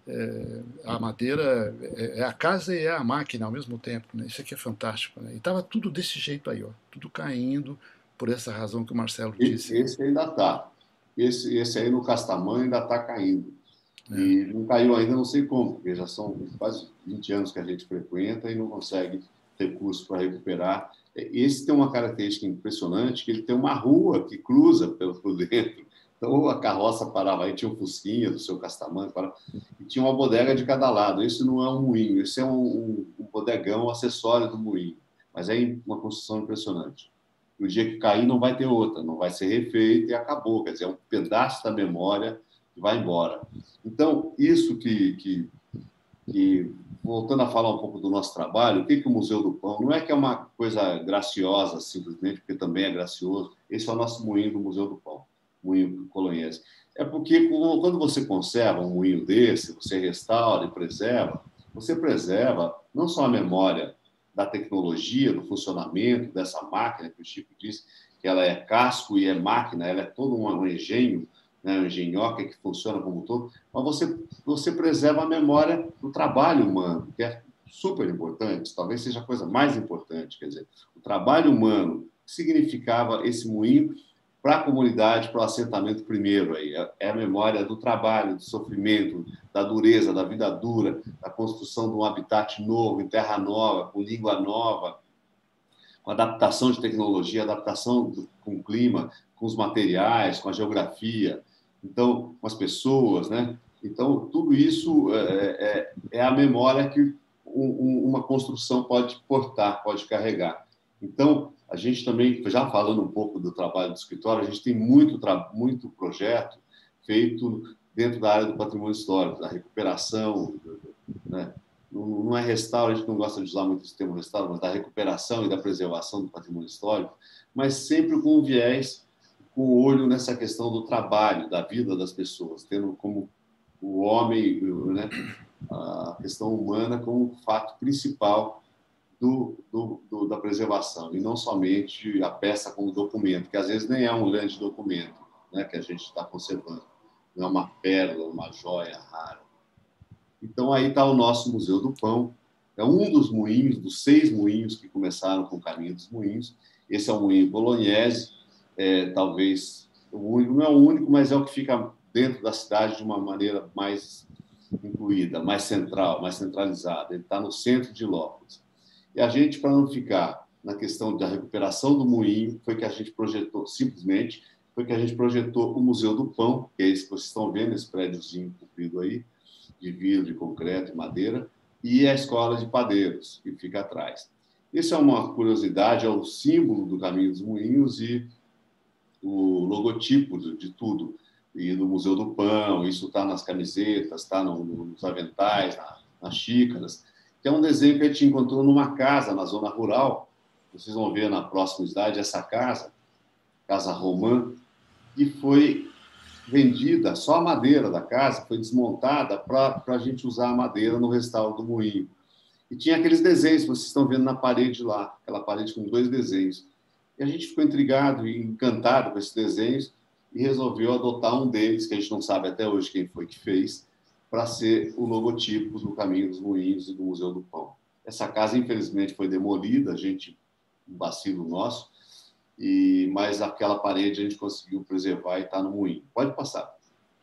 a madeira é a casa e é a máquina ao mesmo tempo, né? Isso aqui é fantástico, né? E estava tudo desse jeito aí, ó, tudo caindo por essa razão que o Marcelo disse. Esse ainda está. Esse aí no Castamã ainda está caindo. É. E não caiu ainda, não sei como, porque já são quase 20 anos que a gente frequenta e não consegue recursos para recuperar. Esse tem uma característica impressionante, que ele tem uma rua que cruza por dentro. Então, a carroça parava aí, tinha um fusquinha do seu Castamã, e tinha uma bodega de cada lado. Esse não é um moinho, esse é um bodegão, um acessório do moinho. Mas é uma construção impressionante. O dia que cair não vai ter outra, não vai ser refeita e acabou. Quer dizer, é um pedaço da memória que vai embora. Então, isso que voltando a falar um pouco do nosso trabalho, o que o Museu do Pão? Não é que é uma coisa graciosa, simplesmente, porque também é gracioso. Esse é o nosso moinho do Museu do Pão, moinho coloniense. É porque quando você conserva um moinho desse, você restaura e preserva, você preserva não só a memória da tecnologia, do funcionamento dessa máquina, que o Chico disse, que ela é casco e é máquina, ela é todo um engenho, né, uma engenhoca que funciona como um todo, mas você preserva a memória do trabalho humano, que é super importante, talvez seja a coisa mais importante, quer dizer, o trabalho humano, que significava esse moinho para a comunidade, para o assentamento primeiro, aí, é a memória do trabalho, do sofrimento, da dureza, da vida dura, da construção de um habitat novo, em terra nova, com língua nova, com adaptação de tecnologia, adaptação com o clima, com os materiais, com a geografia, então, com as pessoas, né? Então, tudo isso é a memória que uma construção pode portar, pode carregar. Então, a gente também, já falando um pouco do trabalho do escritório, a gente tem muito projeto feito dentro da área do patrimônio histórico, da recuperação, né? Não é restauro, a gente não gosta de usar muito esse termo restauro, mas da recuperação e da preservação do patrimônio histórico, mas sempre com um viés, com o olho nessa questão do trabalho, da vida das pessoas, tendo como o homem, né, a questão humana como fato principal da preservação, e não somente a peça como documento, que às vezes nem é um grande documento, né, que a gente está conservando, não é uma pérola, uma joia rara. Então, aí está o nosso Museu do Pão. É um dos moinhos, dos 6 moinhos que começaram com o Caminho dos Moinhos. Esse é o moinho Bolognese, talvez o único, não é o único, mas é o que fica dentro da cidade de uma maneira mais incluída, mais central, mais centralizada. Ele está no centro de Ilópolis. E a gente, para não ficar na questão da recuperação do moinho, foi que a gente projetou, simplesmente, foi que a gente projetou o Museu do Pão, que é esse que vocês estão vendo, esse prédiozinho comprido aí, de vidro, de concreto e madeira, e a Escola de Padeiros, que fica atrás. Isso é uma curiosidade, é o símbolo do Caminho dos Moinhos e o logotipo de tudo, e do Museu do Pão, isso está nas camisetas, está nos aventais, nas xícaras, que é um desenho que a gente encontrou numa casa na zona rural. Vocês vão ver na próxima slide essa casa Romã, que foi vendida, só a madeira da casa foi desmontada para a gente usar a madeira no restauro do moinho. E tinha aqueles desenhos que vocês estão vendo na parede lá, aquela parede com 2 desenhos. E a gente ficou intrigado e encantado com esses desenhos e resolveu adotar um deles, que a gente não sabe até hoje quem foi que fez, para ser o logotipo do Caminho dos Moinhos e do Museu do Pão. Essa casa, infelizmente, foi demolida, um vacilo nosso, mas aquela parede a gente conseguiu preservar e está no moinho. Pode passar.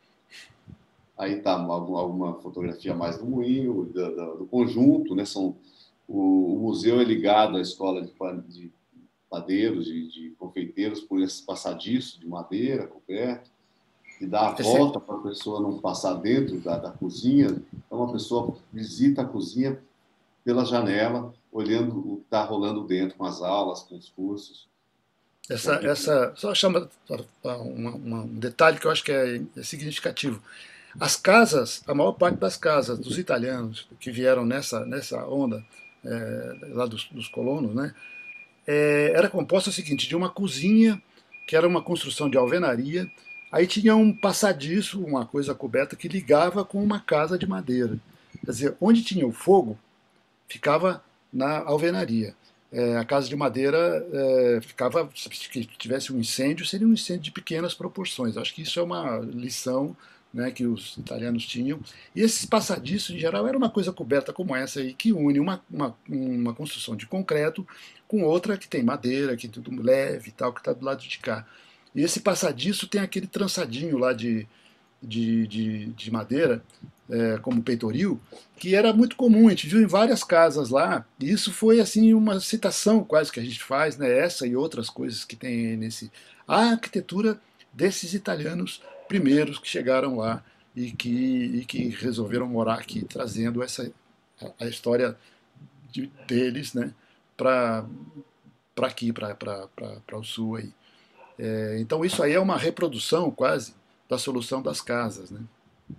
Aí está alguma fotografia mais do moinho, do conjunto, né? O museu é ligado à escola de padeiros, de confeiteiros, por esse passadiço de madeira coberto, e dá a volta para a pessoa não passar dentro da cozinha. Então, uma pessoa visita a cozinha pela janela, olhando o que está rolando dentro, com as aulas, com os cursos. Só chama um detalhe que eu acho que é significativo. As casas, a maior parte das casas dos italianos que vieram nessa onda lá dos colonos, né, era composta o seguinte, de uma cozinha, que era uma construção de alvenaria, aí tinha um passadiço, uma coisa coberta, que ligava com uma casa de madeira. Quer dizer, onde tinha o fogo, ficava na alvenaria. A casa de madeira ficava, se tivesse um incêndio, seria um incêndio de pequenas proporções. Acho que isso é uma lição, né, que os italianos tinham. E esses passadiços, em geral, era uma coisa coberta como essa aí, que une uma construção de concreto com outra que tem madeira, que é tudo leve e tal, que está do lado de cá. E esse passadiço tem aquele trançadinho lá de madeira, como peitoril, que era muito comum, a gente viu em várias casas lá, e isso foi assim uma citação quase que a gente faz, né, essa e outras coisas que tem a arquitetura desses italianos primeiros que chegaram lá e que resolveram morar aqui, trazendo a história deles, né, para aqui, para o sul aí. Então isso aí é uma reprodução quase da solução das casas, né?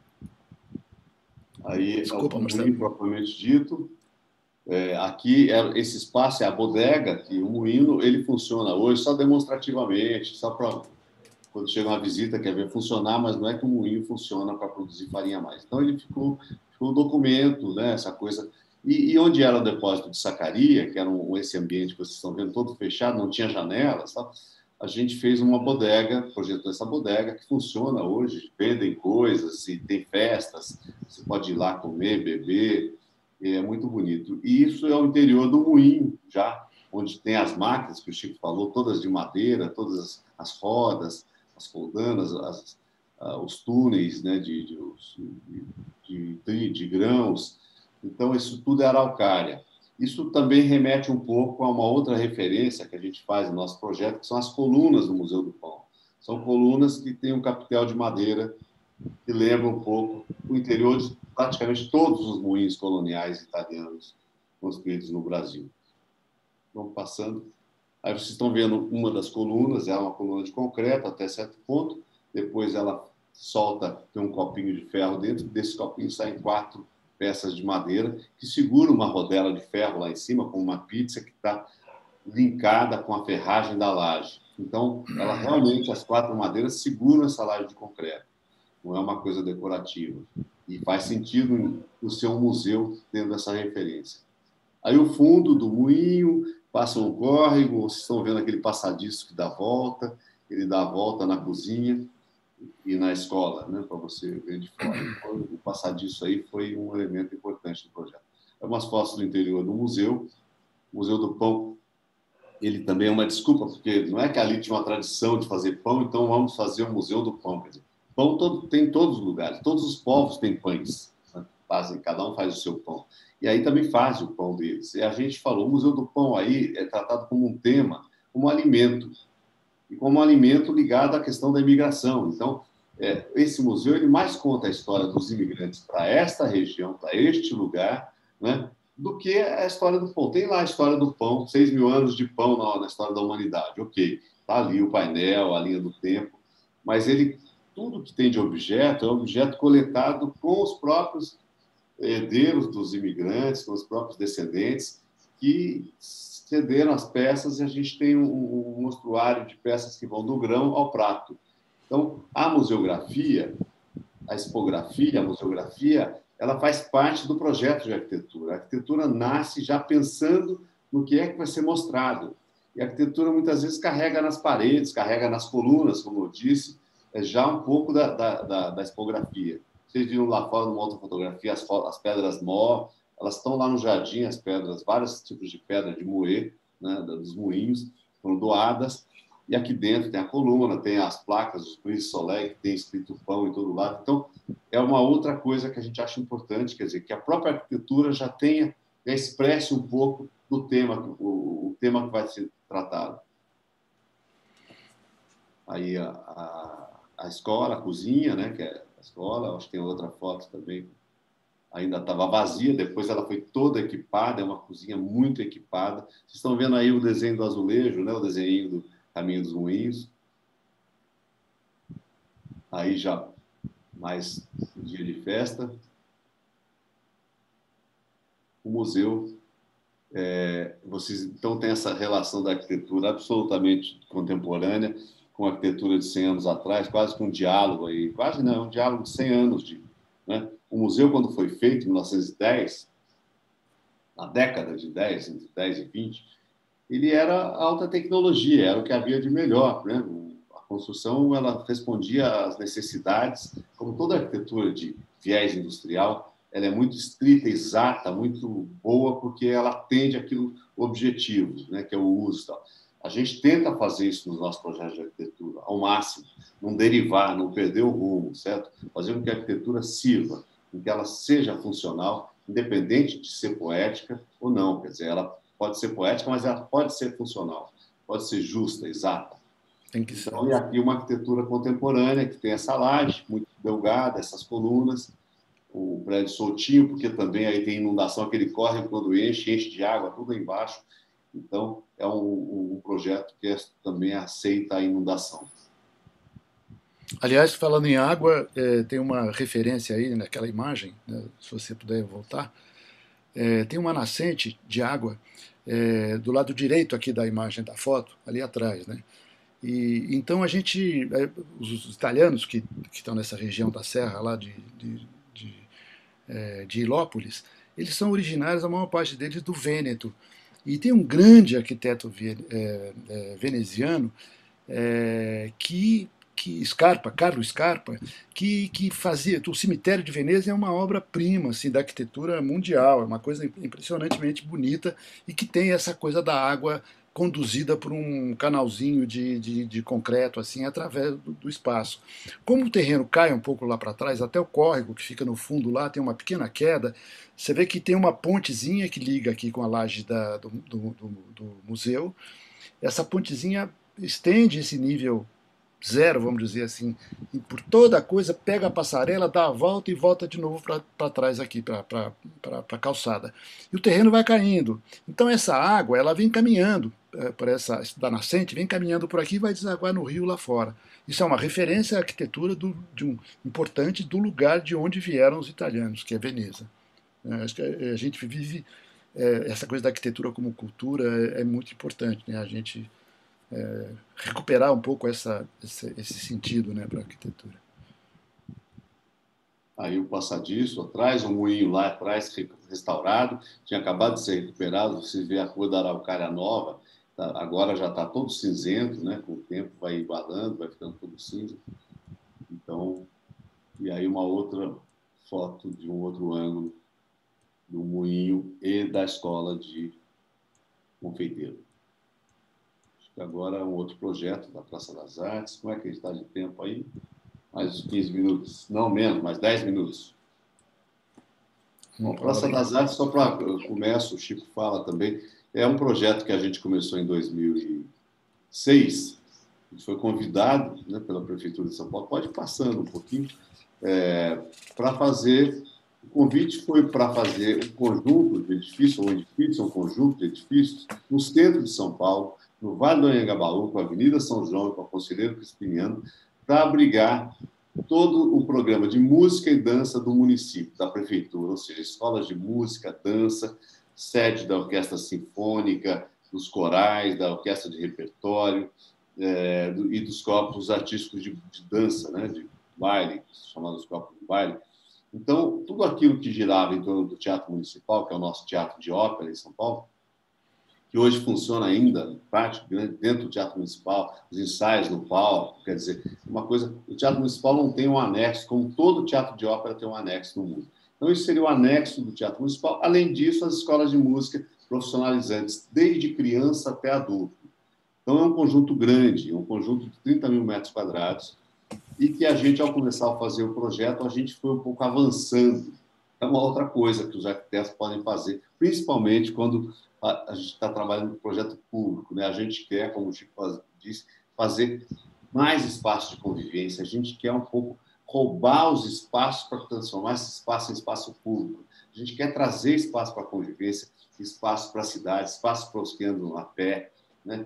Aí é o Desculpa, moinho Marcelo. propriamente dito. Aqui, esse espaço é a bodega, que o moinho ele funciona hoje só demonstrativamente, só para quando chega uma visita quer ver funcionar, mas não é que o moinho funciona para produzir farinha mais. Então ele ficou um documento, né, essa coisa. E onde era o depósito de sacaria, que era esse ambiente que vocês estão vendo todo fechado, não tinha janelas, tá? A gente fez uma bodega, projetou essa bodega que funciona hoje, vendem coisas, e tem festas, você pode ir lá comer, beber, é muito bonito. E isso é o interior do moinho, já, onde tem as máquinas que o Chico falou, todas de madeira, todas as rodas, as roldanas, os túneis, né, de grãos. Então, isso tudo é araucária. Isso também remete um pouco a uma outra referência que a gente faz no nosso projeto, que são as colunas do Museu do Pão. São colunas que têm um capitel de madeira que lembra um pouco o interior de praticamente todos os moinhos coloniais italianos construídos no Brasil. Vamos passando. Aí vocês estão vendo uma das colunas, é uma coluna de concreto até certo ponto, depois ela solta, tem um copinho de ferro dentro, desse copinho saem 4 peças de madeira que seguram uma rodela de ferro lá em cima, com uma pizza que está linkada com a ferragem da laje. Então, ela realmente, as 4 madeiras seguram essa laje de concreto. Não é uma coisa decorativa. E faz sentido o seu museu tendo essa referência. Aí o fundo do moinho, passa um córrego, vocês estão vendo aquele passadiço que dá volta, ele dá a volta na cozinha e na escola, né, para você ver de fora. Então, o passadiço aí foi um elemento importante do projeto. É umas fotos do interior do museu. O Museu do Pão, ele também é uma desculpa, porque não é que ali tinha uma tradição de fazer pão, então vamos fazer o Museu do Pão. Quer dizer, pão tem em todos os lugares, todos os povos têm pães, né? Cada um faz o seu pão. E aí também faz o pão deles. E a gente falou, o Museu do Pão aí é tratado como um tema, como um alimento, e como um alimento ligado à questão da imigração. Então, esse museu ele mais conta a história dos imigrantes para esta região, para este lugar, né, do que a história do pão. Tem lá a história do pão, 6.000 anos de pão na história da humanidade. Ok, está ali o painel, a linha do tempo, mas tudo que tem de objeto é objeto coletado com os próprios herdeiros dos imigrantes, com os próprios descendentes, que cederam as peças e a gente tem um mostruário de peças que vão do grão ao prato. Então, a museografia, a expografia, a museografia, ela faz parte do projeto de arquitetura. A arquitetura nasce já pensando no que é que vai ser mostrado. E a arquitetura, muitas vezes, carrega nas paredes, carrega nas colunas, como eu disse, já um pouco da expografia. Vocês viram lá fora, numa outra fotografia, as pedras mó, elas estão lá no jardim, as pedras, vários tipos de pedra de moer, né, dos moinhos, foram doadas, e aqui dentro tem a coluna, tem as placas, os Brise Soleil, que tem escrito pão em todo lado. Então, é uma outra coisa que a gente acha importante, quer dizer, que a própria arquitetura já expresse um pouco do tema, o tema que vai ser tratado. Aí a escola, a cozinha, né, que é a escola, acho que tem outra foto também, ainda estava vazia, depois ela foi toda equipada, é uma cozinha muito equipada. Vocês estão vendo aí o desenho do azulejo, né, o desenho do Caminho dos Moinhos. Aí já mais dia de festa. O museu, vocês então têm essa relação da arquitetura absolutamente contemporânea com a arquitetura de 100 anos atrás, quase com um diálogo aí, quase não, um diálogo de 100 anos. Né? O museu, quando foi feito, em 1910, na década de 10, entre 10 e 20, ele era alta tecnologia, era o que havia de melhor. Né? A construção ela respondia às necessidades, como toda arquitetura de viés industrial, ela é muito estrita, exata, muito boa, porque ela atende aquilo objetivo, né, que é o uso. Tal. A gente tenta fazer isso nos nossos projetos de arquitetura, ao máximo, não derivar, não perder o rumo, certo? Fazer com que a arquitetura sirva, com que ela seja funcional, independente de ser poética ou não. Quer dizer, ela pode ser poética, mas ela pode ser funcional, pode ser justa, exata. Tem que ser. Então, e aqui uma arquitetura contemporânea, que tem essa laje muito delgada, essas colunas, o prédio soltinho, porque também aí tem inundação, aquele córrego quando enche de água, tudo aí embaixo. Então, é um projeto que também aceita a inundação. Aliás, falando em água, tem uma referência aí naquela imagem, né, se você puder voltar, tem uma nascente de água do lado direito aqui da imagem da foto, ali atrás, né? E então a gente, os italianos que estão nessa região da serra lá de Ilópolis, eles são originários, a maior parte deles, do Vêneto. E tem um grande arquiteto veneziano que Carlo Scarpa, que fazia. O cemitério de Veneza é uma obra-prima assim, da arquitetura mundial, é uma coisa impressionantemente bonita e que tem essa coisa da água conduzida por um canalzinho de concreto assim através do espaço. Como o terreno cai um pouco lá para trás, até o córrego que fica no fundo lá tem uma pequena queda, você vê que tem uma pontezinha que liga aqui com a laje do museu. Essa pontezinha estende esse nível zero, vamos dizer assim, e por toda a coisa pega a passarela, dá a volta e volta de novo para trás aqui, para a calçada. E o terreno vai caindo. Então essa água, ela vem caminhando por essa da nascente, vem caminhando por aqui e vai desaguar no rio lá fora. Isso é uma referência à arquitetura de um importante do lugar de onde vieram os italianos, que é Veneza. Acho que a gente vive essa coisa da arquitetura como cultura é muito importante, né? A gente recuperar um pouco esse sentido, né, para a arquitetura. Aí o passadiço atrás, o moinho lá atrás restaurado, tinha acabado de ser recuperado, você vê a rua da Araucária Nova, agora já está todo cinzento, né, com o tempo vai igualando, vai ficando todo cinza. Então, e aí uma outra foto de um outro ângulo do moinho e da escola de confeiteiro. Agora é um outro projeto da Praça das Artes. Como é que está de tempo aí? Mais 15 minutos. Não menos, mais 10 minutos. Bom, Praça das Artes, só para começo, o Chico fala também, é um projeto que a gente começou em 2006. A gente foi convidado, né, pela Prefeitura de São Paulo, pode ir passando um pouquinho, para fazer... O convite foi para fazer um conjunto de edifícios, um conjunto de edifícios no centro de São Paulo, no Vale do Anhangabaú, com a Avenida São João e com a Conselheiro Crispiniano, para abrigar todo o programa de música e dança do município, da prefeitura, ou seja, escolas de música, dança, sede da Orquestra Sinfônica, dos corais, da Orquestra de Repertório e dos corpos artísticos de dança, né, de baile, chamados corpos de baile. Então, tudo aquilo que girava em torno do Teatro Municipal, que é o nosso teatro de ópera em São Paulo, que hoje funciona ainda, prático, dentro do Teatro Municipal, os ensaios no palco, quer dizer, uma coisa... O Teatro Municipal não tem um anexo, como todo teatro de ópera tem um anexo no mundo. Então, isso seria o anexo do Teatro Municipal. Além disso, as escolas de música profissionalizantes, desde criança até adulto. Então, é um conjunto grande, um conjunto de 30 mil metros quadrados, e que a gente, ao começar a fazer o projeto, a gente foi um pouco avançando. É uma outra coisa que os arquitetos podem fazer, principalmente quando a gente está trabalhando no projeto público, né? A gente quer, como o Chico disse, fazer mais espaços de convivência. A gente quer um pouco roubar os espaços para transformar esse espaço em espaço público. A gente quer trazer espaço para a convivência, espaço para a cidade, espaço para os que andam a pé, né?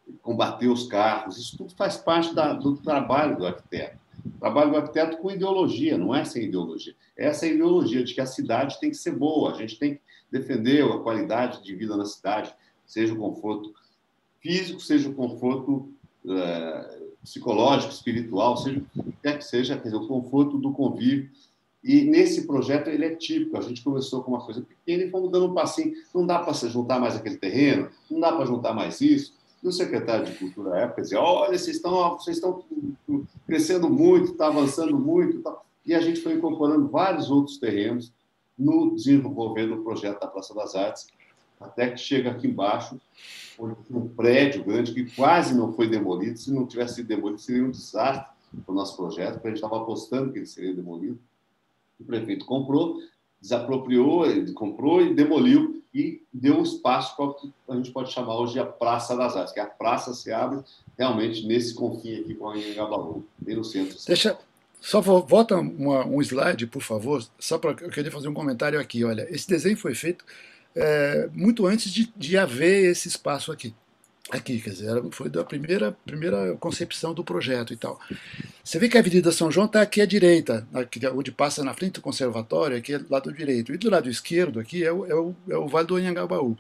combater os carros, isso tudo faz parte do trabalho do arquiteto. O trabalho do arquiteto com ideologia, não é sem ideologia. Essa é a ideologia de que a cidade tem que ser boa, a gente tem que defender a qualidade de vida na cidade, seja o conforto físico, seja o conforto psicológico, espiritual, seja o que quer que seja, quer dizer, o conforto do convívio. E nesse projeto ele é típico. A gente começou com uma coisa pequena e fomos dando um passinho. Não dá para juntar mais aquele terreno, não dá para juntar mais isso. E o secretário de Cultura à época dizia: olha, vocês estão crescendo muito, está avançando muito. Tá. E a gente foi incorporando vários outros terrenos no desenvolver do projeto da Praça das Artes, até que chega aqui embaixo, onde tem um prédio grande que quase não foi demolido. Se não tivesse sido demolido, seria um desastre para o nosso projeto, porque a gente estava apostando que ele seria demolido. O prefeito comprou, desapropriou, ele comprou e demoliu e deu um espaço para o que a gente pode chamar hoje de a Praça das Artes, que a praça se abre realmente nesse confim aqui com a Anhangabaú, bem no centro. Deixa, só volta um slide, por favor, só para eu queria fazer um comentário aqui. Olha, esse desenho foi feito muito antes de haver esse espaço aqui. Aqui, quer dizer, foi da primeira concepção do projeto e tal. Você vê que a Avenida São João está aqui à direita, aqui, onde passa na frente do conservatório, aqui é do lado direito. E do lado esquerdo aqui é o Vale do Anhangabaú.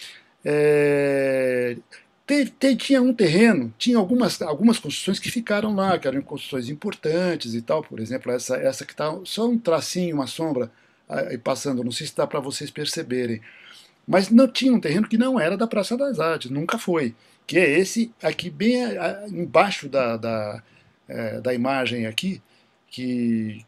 Tinha um terreno, tinha algumas construções que ficaram lá, que eram construções importantes e tal. Por exemplo, essa que está só um tracinho, uma sombra aí passando, não sei se dá para vocês perceberem. Mas não tinha um terreno que não era da Praça das Artes, nunca foi. Que é esse aqui, bem embaixo da imagem aqui, que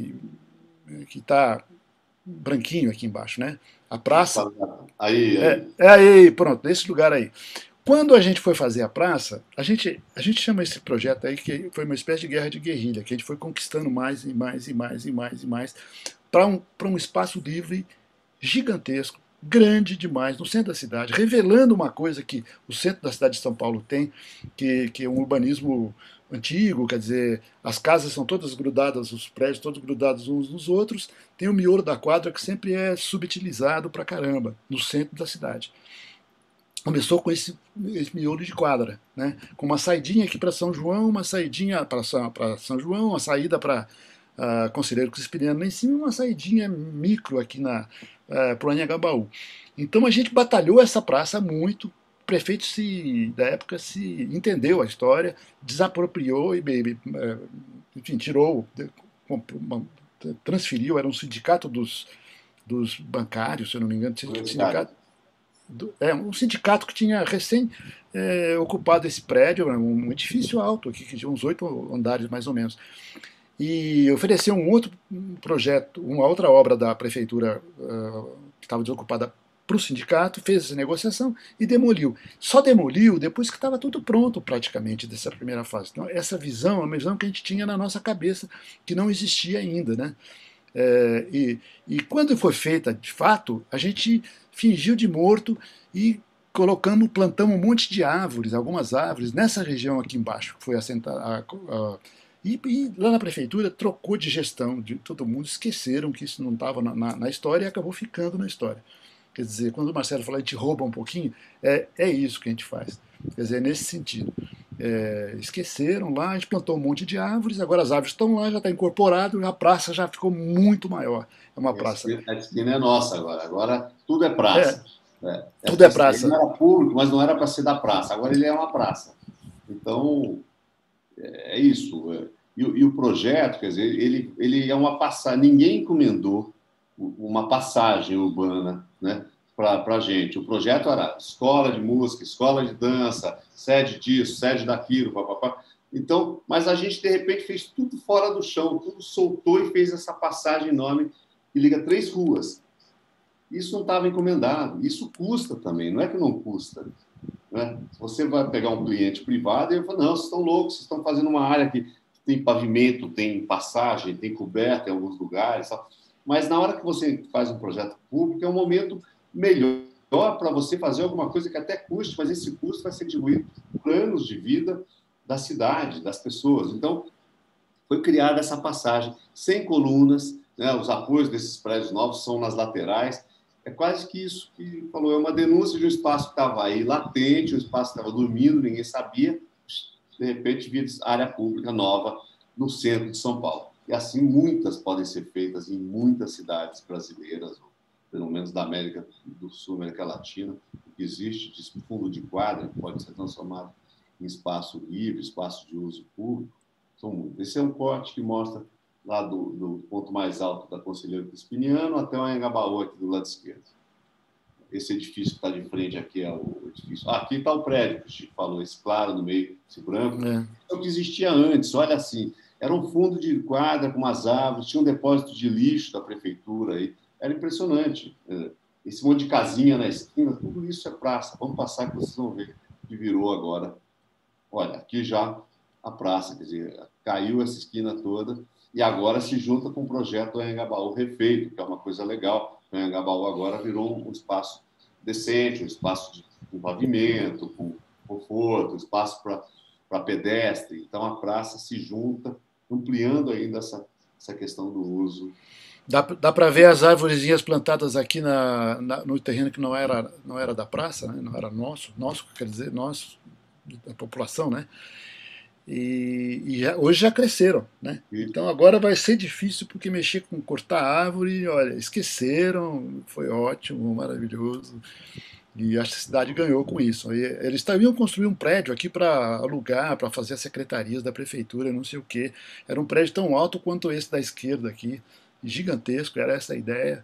está branquinho aqui embaixo, né? A praça... Aí, pronto, nesse lugar aí. Quando a gente foi fazer a praça, a gente chama esse projeto aí, que foi uma espécie de guerra de guerrilha, que a gente foi conquistando mais e mais e mais e mais e mais, para um espaço livre gigantesco, grande demais, no centro da cidade, revelando uma coisa que o centro da cidade de São Paulo tem, que é um urbanismo antigo, quer dizer, as casas são todas grudadas, os prédios todos grudados uns nos outros, tem o miolo da quadra que sempre é subutilizado pra caramba, no centro da cidade. Começou com esse miolo de quadra, né? Com uma saidinha aqui para São João, uma saidinha para São João, uma saída para Conselheiro Crispiniano lá em cima, uma saidinha micro aqui para o Anhangabaú. Então a gente batalhou essa praça muito, o prefeito da época se entendeu a história, desapropriou e, enfim, tirou, transferiu, era um sindicato dos bancários, se eu não me engano, um sindicato que tinha recém ocupado esse prédio, um edifício alto, aqui, que tinha uns 8 andares mais ou menos. E ofereceu um outro projeto, uma outra obra da prefeitura que estava desocupada para o sindicato, fez essa negociação e demoliu. Só demoliu depois que estava tudo pronto praticamente dessa primeira fase. Então essa visão é uma visão que a gente tinha na nossa cabeça, que não existia ainda, né? E quando foi feita de fato, a gente fingiu de morto e plantamos um monte de árvores, algumas árvores, nessa região aqui embaixo, que foi assentada. E lá na prefeitura trocou de gestão, de todo mundo, esqueceram que isso não estava na história e acabou ficando na história. Quer dizer, quando o Marcelo fala, a gente rouba um pouquinho, é isso que a gente faz. Quer dizer, é nesse sentido. Esqueceram lá, a gente plantou um monte de árvores, agora as árvores estão lá, já está incorporado, e a praça já ficou muito maior. É uma praça. A esquina é nossa agora tudo é praça. Tudo é praça. Ele não era público, mas não era para ser da praça, agora ele é uma praça. Então, é isso. E o projeto, quer dizer, ele é uma passagem, ninguém encomendou uma passagem urbana, né, para a gente. O projeto era escola de música, escola de dança, sede disso, sede daquilo, papapá. Então, mas a gente, de repente, fez tudo fora do chão, tudo soltou e fez essa passagem enorme que liga 3 ruas. Isso não estava encomendado. Isso custa também, não é que não custa. Né? Você vai pegar um cliente privado e ele fala, não, vocês estão loucos, vocês estão fazendo uma área que tem pavimento, tem passagem, tem coberta em alguns lugares. Tal. Mas na hora que você faz um projeto público, é um momento melhor para você fazer alguma coisa que até custe, mas esse custo vai ser diluído por anos de vida da cidade, das pessoas. Então, foi criada essa passagem sem colunas, né? Os apoios desses prédios novos são nas laterais. É quase que isso que falou, é uma denúncia de um espaço que estava aí latente, um espaço que estava dormindo, ninguém sabia, de repente vira área pública nova no centro de São Paulo. E assim muitas podem ser feitas em muitas cidades brasileiras, ou pelo menos da América do Sul, América Latina, que existe de fundo de quadra, que pode ser transformado em espaço livre, espaço de uso público. São muitos. Esse é um corte que mostra lá do ponto mais alto da Conselheiro Crispiniano até o Anhangabaú, aqui do lado esquerdo. Esse edifício que está de frente aqui é o edifício. Aqui está o prédio que o Chico falou, esse claro no meio, esse branco. É o que existia antes, olha assim. Era um fundo de quadra com umas árvores, tinha um depósito de lixo da prefeitura aí. Era impressionante. Esse monte de casinha na esquina, tudo isso é praça. Vamos passar que vocês vão ver que virou agora. Olha, aqui já a praça, quer dizer, caiu essa esquina toda e agora se junta com o projeto do Anhangabaú refeito, que é uma coisa legal. O Anhangabaú agora virou um espaço decente, um espaço com pavimento, com conforto, um espaço para pedestre. Então a praça se junta, ampliando ainda essa questão do uso. Dá para ver as árvorezinhas plantadas aqui no terreno que não era da praça, né? Não era nosso, quer dizer, nosso, da população, né? E hoje já cresceram, né? Então agora vai ser difícil porque mexer com cortar árvore, olha, esqueceram, foi ótimo, maravilhoso. E a cidade ganhou com isso. E eles iam construir um prédio aqui para alugar, para fazer as secretarias da prefeitura, não sei o quê. Era um prédio tão alto quanto esse da esquerda aqui, gigantesco, era essa a ideia.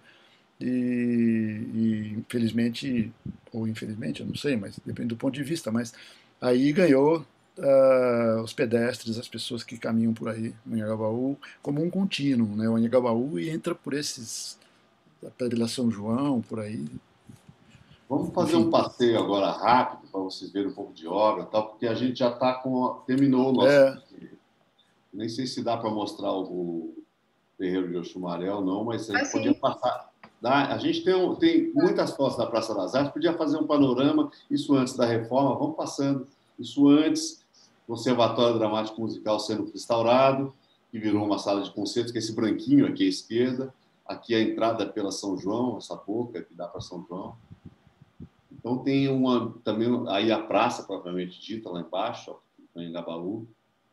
E infelizmente, ou infelizmente, eu não sei, mas depende do ponto de vista, mas aí ganhou os pedestres, as pessoas que caminham por aí no Anhangabaú, como um contínuo, né? O Anhangabaú e entra por pela São João, por aí. Vamos fazer um passeio agora rápido para vocês verem um pouco de obra, tal, porque a gente já terminou o nosso. Nem sei se dá para mostrar o terreiro de Oxumaré ou não, mas a gente podia passar. A gente tem muitas fotos da Praça das Artes, podia fazer um panorama, isso antes da reforma, vamos passando. Isso antes, Conservatório Dramático Musical sendo restaurado, que virou uma sala de concertos, que é esse branquinho aqui à esquerda. Aqui a entrada pela São João, essa boca que dá para São João. Então tem também aí a praça propriamente dita lá embaixo, ó, no Anhangabaú.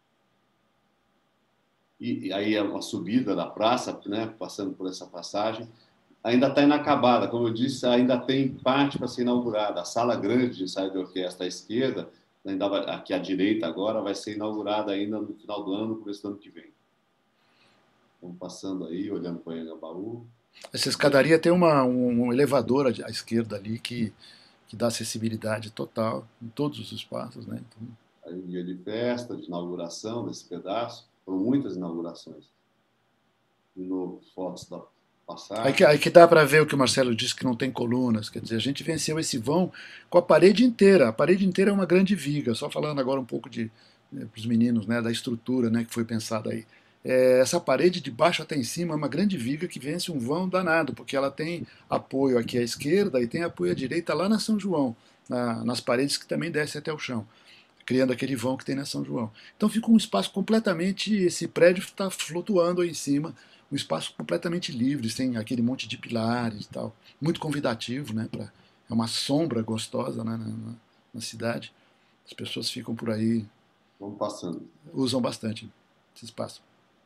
E aí é uma subida da praça, né, passando por essa passagem. Ainda está inacabada, como eu disse, ainda tem parte para ser inaugurada. A sala grande de ensaio de orquestra à esquerda, aqui à direita agora, vai ser inaugurada ainda no final do ano, no começo do ano que vem. Vamos passando aí, olhando para o Anhangabaú. Essa escadaria tem um elevador à esquerda ali que dá acessibilidade total em todos os espaços, né? Então... Aí um dia de festa, de inauguração desse pedaço, foram muitas inaugurações. De novo, fotos da passagem. Aí que dá para ver o que o Marcelo disse, que não tem colunas, quer dizer, a gente venceu esse vão com a parede inteira. A parede inteira é uma grande viga, só falando agora um pouco para os meninos, né, da estrutura, né, que foi pensada aí. Essa parede de baixo até em cima é uma grande viga que vence um vão danado, porque ela tem apoio aqui à esquerda e tem apoio à direita lá na São João, nas paredes que também descem até o chão, criando aquele vão que tem na São João. Então fica um espaço completamente, esse prédio está flutuando aí em cima, um espaço completamente livre, sem aquele monte de pilares e tal, muito convidativo, né, é uma sombra gostosa, né, na cidade, as pessoas ficam por aí, vamos passando, usam bastante esse espaço.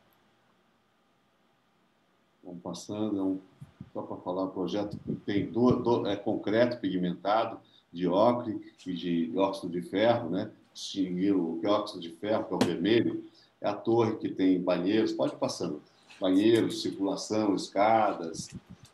Vamos passando, só para falar, o projeto tem concreto pigmentado de ocre e de óxido de ferro, né? O que é óxido de ferro, que é o vermelho, é a torre que tem banheiros, pode ir passando, banheiros, circulação, escadas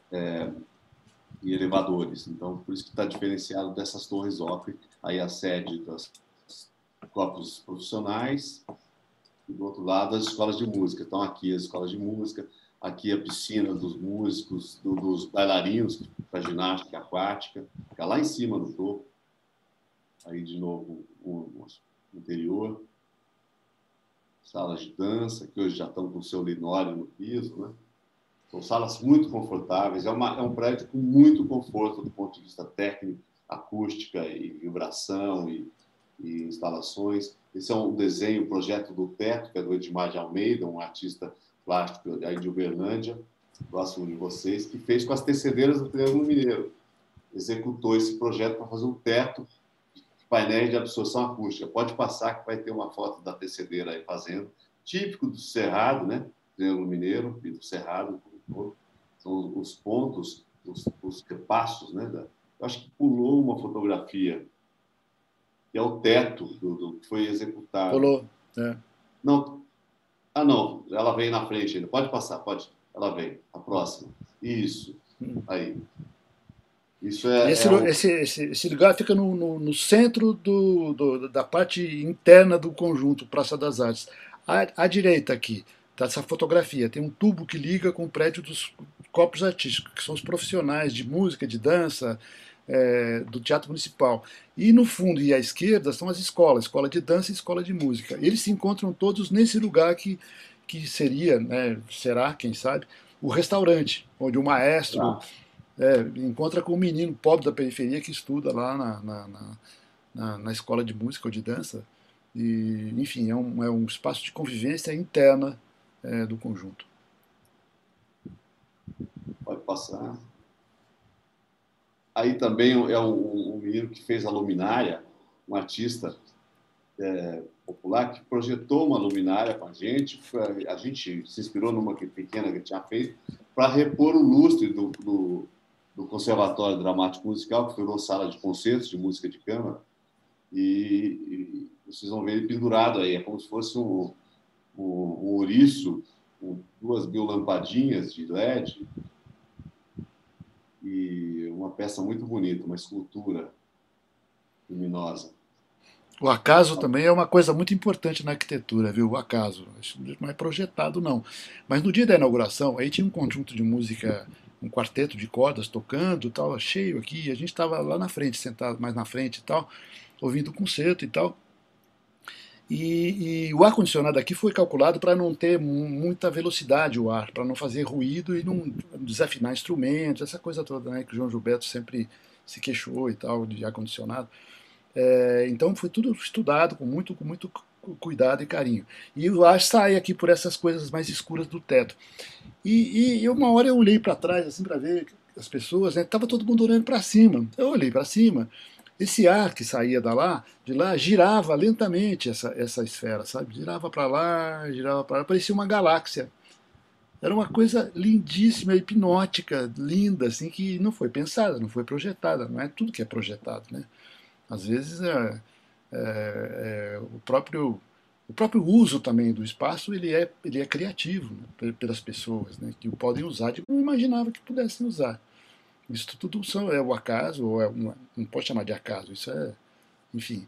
e elevadores. Então, por isso que está diferenciado dessas torres ocre, aí a sede dos corpos profissionais e, do outro lado, as escolas de música. Então, aqui as escolas de música, aqui a piscina dos músicos, dos bailarinos para ginástica aquática, fica lá em cima no topo. Aí, de novo, o interior. Salas de dança, que hoje já estão com o seu linóleo no piso, né? São salas muito confortáveis. É um prédio com muito conforto do ponto de vista técnico, acústica e vibração e instalações. Esse é um desenho, um projeto do teto, que é do Edmar de Almeida, um artista plástico aí de Uberlândia. próximo de vocês, que fez com as tecedeiras do Triângulo Mineiro. Executou esse projeto para fazer um teto de painéis de absorção acústica. Pode passar que vai ter uma foto da tecedeira aí fazendo, típico do Cerrado, né? Triângulo Mineiro e do Cerrado, são os pontos, os repassos, né? Eu acho que pulou uma fotografia, que é o teto do que foi executado. Pulou, é. Não, não, ela veio na frente ainda. Pode passar, pode. Ela vem, a próxima. Isso, aí. Isso Esse lugar fica no centro da parte interna do conjunto Praça das Artes. À direita aqui, dessa fotografia, tem um tubo que liga com o prédio dos corpos artísticos, que são os profissionais de música, de dança, do Teatro Municipal. E no fundo e à esquerda são as escolas, escola de dança e escola de música. Eles se encontram todos nesse lugar que seria, né, será, quem sabe, o restaurante, onde o maestro encontra com um menino pobre da periferia que estuda lá na escola de música ou de dança. E, enfim, é um espaço de convivência interna do conjunto. Pode passar. Aí também é um menino que fez a luminária, um artista popular que projetou uma luminária com a gente. A gente se inspirou numa pequena que ele tinha feito para repor o lustre do Conservatório Dramático Musical, que virou sala de concertos de música de câmara. E vocês vão ver ele pendurado aí. É como se fosse um ouriço com 2.000 lampadinhas de LED. E uma peça muito bonita, uma escultura luminosa. O acaso também é uma coisa muito importante na arquitetura, viu? O acaso. Não é projetado, não. Mas no dia da inauguração, aí tinha um conjunto de música, um quarteto de cordas tocando, tal, cheio aqui. A gente estava lá na frente, sentado mais na frente e tal, ouvindo o concerto e tal. E o ar-condicionado aqui foi calculado para não ter muita velocidade o ar, para não fazer ruído e não desafinar instrumentos, essa coisa toda, né, que o João Gilberto sempre se queixou e tal, de ar-condicionado. Então foi tudo estudado com muito cuidado e carinho. E o ar sai aqui por essas coisas mais escuras do teto. E uma hora eu olhei para trás assim para ver as pessoas, né, tava todo mundo olhando para cima. Eu olhei para cima. Esse ar que saía de lá, girava lentamente essa esfera, sabe? Girava para lá, parecia uma galáxia. Era uma coisa lindíssima, hipnótica, linda, assim, que não foi pensada, não foi projetada. Não é tudo que é projetado, né? Às vezes o próprio uso também do espaço ele é criativo, né, pelas pessoas, né, que o podem usar de como imaginava que pudessem usar. Isso tudo é o acaso, ou não pode chamar de acaso, isso enfim,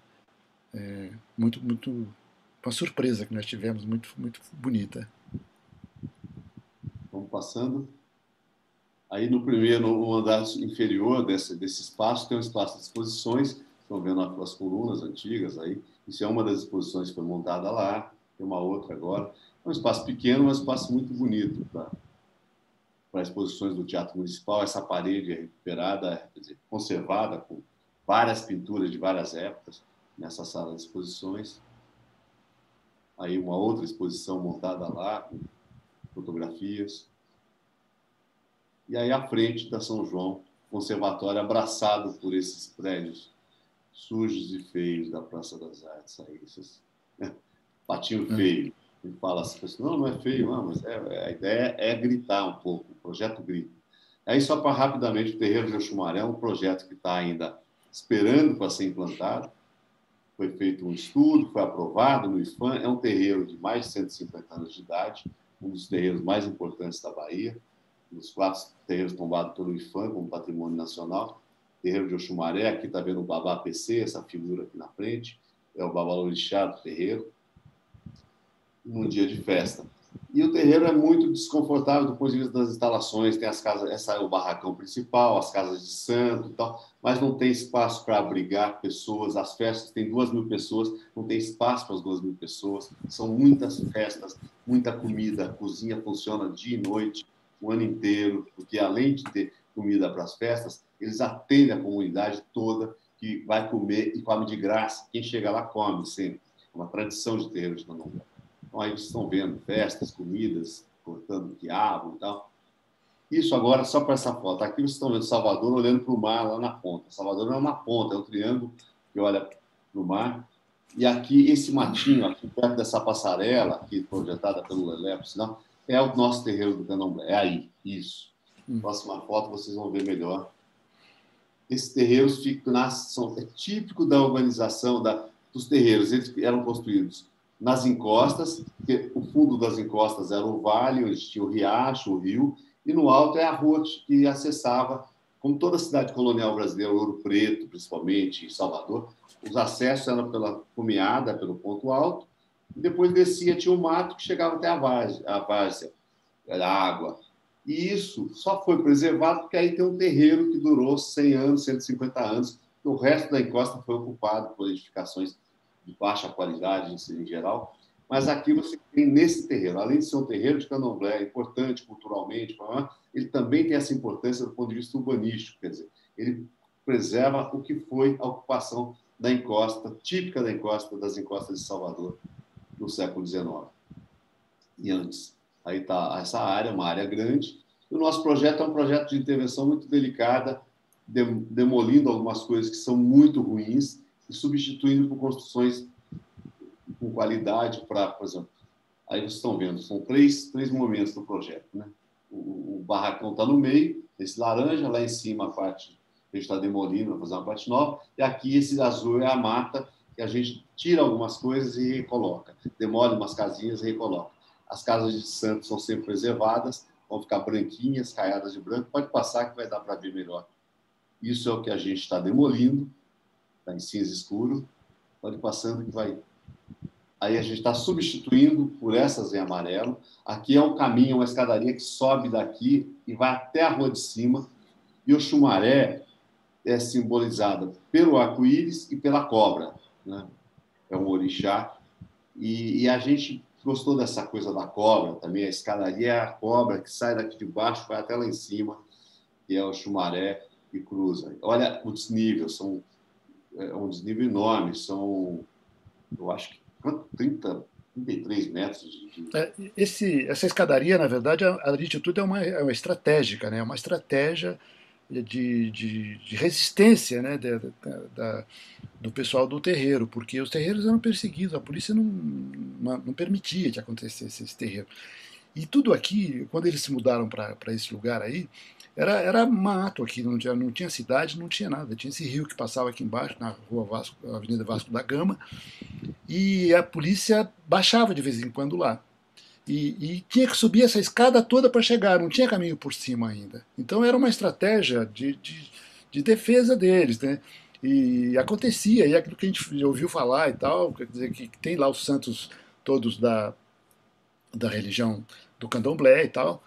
uma surpresa que nós tivemos, muito bonita. Vamos passando. Aí no andar inferior desse espaço tem um espaço de exposições, estão vendo as colunas antigas aí, isso é uma das exposições que foi montada lá, tem uma outra agora. É um espaço pequeno, mas um espaço muito bonito para exposições do Teatro Municipal. Essa parede é recuperada, quer dizer, conservada, com várias pinturas de várias épocas nessa sala de exposições. Aí uma outra exposição montada lá, com fotografias. E aí à frente da São João, conservatório abraçado por esses prédios sujos e feios da Praça das Artes. Aí, esses, patinho feio. Ele fala assim, não é feio, não, mas a ideia é gritar um pouco, o projeto grita. Aí, só para rapidamente, o Terreiro de Oxumaré é um projeto que está ainda esperando para ser implantado. Foi feito um estudo, foi aprovado no IFAM, é um terreiro de mais de 150 anos de idade, um dos terreiros mais importantes da Bahia, um dos 4 terreiros tombados pelo IFAM como patrimônio nacional. Terreiro de Oxumaré, aqui está vendo o Babá PC, essa figura aqui na frente, é o Babalorixá do terreiro, num dia de festa. E o terreiro é muito desconfortável do ponto de vista das instalações, tem as casas, essa é o barracão principal, as casas de santo e tal, mas não tem espaço para abrigar pessoas, as festas tem 2.000 pessoas, não tem espaço para as 2.000 pessoas, são muitas festas, muita comida, a cozinha funciona dia e noite, o ano inteiro, porque além de ter comida para as festas, eles atendem a comunidade toda que vai comer e come de graça, quem chega lá come sempre, é uma tradição de terreiro de Tanongá. Então, aí vocês estão vendo festas, comidas, cortando quiabo e tal. Isso agora, só para essa foto. Aqui vocês estão vendo Salvador olhando para o mar lá na ponta. Salvador não é uma ponta, é um triângulo que olha para o mar. E aqui, esse matinho, aqui perto dessa passarela, aqui projetada pelo Lelé, por sinal, é o nosso terreiro do Candomblé. É aí, isso. Próxima foto vocês vão ver melhor. Esses terreiros é típico da organização dos terreiros. Eles eram construídos nas encostas, porque o fundo das encostas era o vale, onde tinha o riacho, o rio, e no alto é a rua que acessava, como toda a cidade colonial brasileira, Ouro Preto, principalmente, em Salvador, os acessos eram pela cumeada, pelo ponto alto, e depois descia, tinha um mato que chegava até a várzea, era água. E isso só foi preservado porque aí tem um terreiro que durou 100 anos, 150 anos, e o resto da encosta foi ocupado por edificações de baixa qualidade em geral. Mas aqui você tem nesse terreiro, além de ser um terreiro de candomblé importante culturalmente, ele também tem essa importância do ponto de vista urbanístico, quer dizer, ele preserva o que foi a ocupação da encosta, típica das encostas de Salvador no século XIX e antes. Aí está essa área, uma área grande. O nosso projeto é um projeto de intervenção muito delicada, demolindo algumas coisas que são muito ruins e substituindo por construções com qualidade para, por exemplo, aí vocês estão vendo, são três momentos do projeto, né? O barracão está no meio, esse laranja, lá em cima a parte que a gente está demolindo, para fazer uma parte nova, e aqui esse azul é a mata, que a gente tira algumas coisas e recoloca, demole umas casinhas e recoloca. As casas de santo são sempre preservadas, vão ficar branquinhas, caiadas de branco, pode passar que vai dar para ver melhor. Isso é o que a gente está demolindo, está em cinza escuro, pode ir passando que vai... Aí a gente está substituindo por essas em amarelo. Aqui é um caminho, uma escadaria que sobe daqui e vai até a rua de cima. E o chumaré é simbolizado pelo arco-íris e pela cobra, né? É um orixá. E a gente gostou dessa coisa da cobra também. A escadaria é a cobra que sai daqui de baixo, vai até lá em cima, que é o chumaré e cruza. Olha o desnível, é um desnível enorme. São, eu acho que 33 metros Essa escadaria, na verdade, além de tudo, é uma estratégica, né? É uma estratégia de resistência, né? Do pessoal do terreiro, porque os terreiros eram perseguidos, a polícia não permitia que acontecesse esse terreiro. E tudo aqui, quando eles se mudaram para esse lugar aí, era mato aqui, não tinha cidade, não tinha nada. Tinha esse rio que passava aqui embaixo, na rua Vasco, Avenida Vasco da Gama, e a polícia baixava de vez em quando lá. E tinha que subir essa escada toda para chegar, não tinha caminho por cima ainda. Então era uma estratégia de defesa deles, né? E acontecia, e aquilo que a gente ouviu falar e tal, quer dizer, que tem lá os santos todos da religião do candomblé e tal,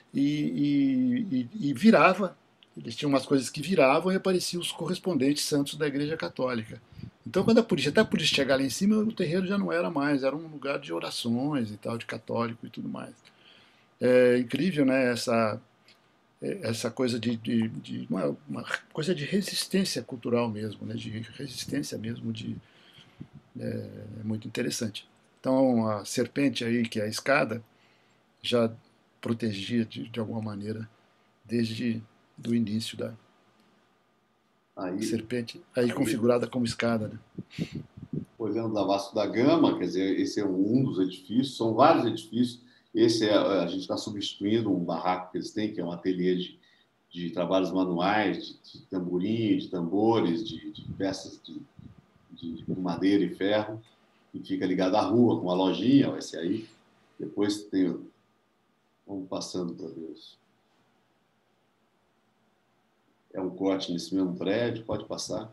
e virava, eles tinham umas coisas que viravam e apareciam os correspondentes santos da Igreja Católica. Então, quando até a polícia chegar lá em cima, o terreiro já não era mais, era um lugar de orações e tal, de católico e tudo mais. É incrível, né, essa coisa uma coisa de resistência cultural mesmo, né, de resistência mesmo, é muito interessante. Então, a serpente aí, que é a escada, já protegia de alguma maneira desde o início da serpente, aí configurada como escada, né? Olhando da Vasco da Gama, quer dizer, esse é um dos edifícios, são vários edifícios. Esse a gente está substituindo um barraco que eles têm, que é um ateliê de trabalhos manuais, de tamborim, de tambores, de peças de madeira e ferro, que fica ligado à rua, com uma lojinha, vai ser aí. Depois tem... Vamos passando para Deus. É um corte nesse mesmo prédio, pode passar.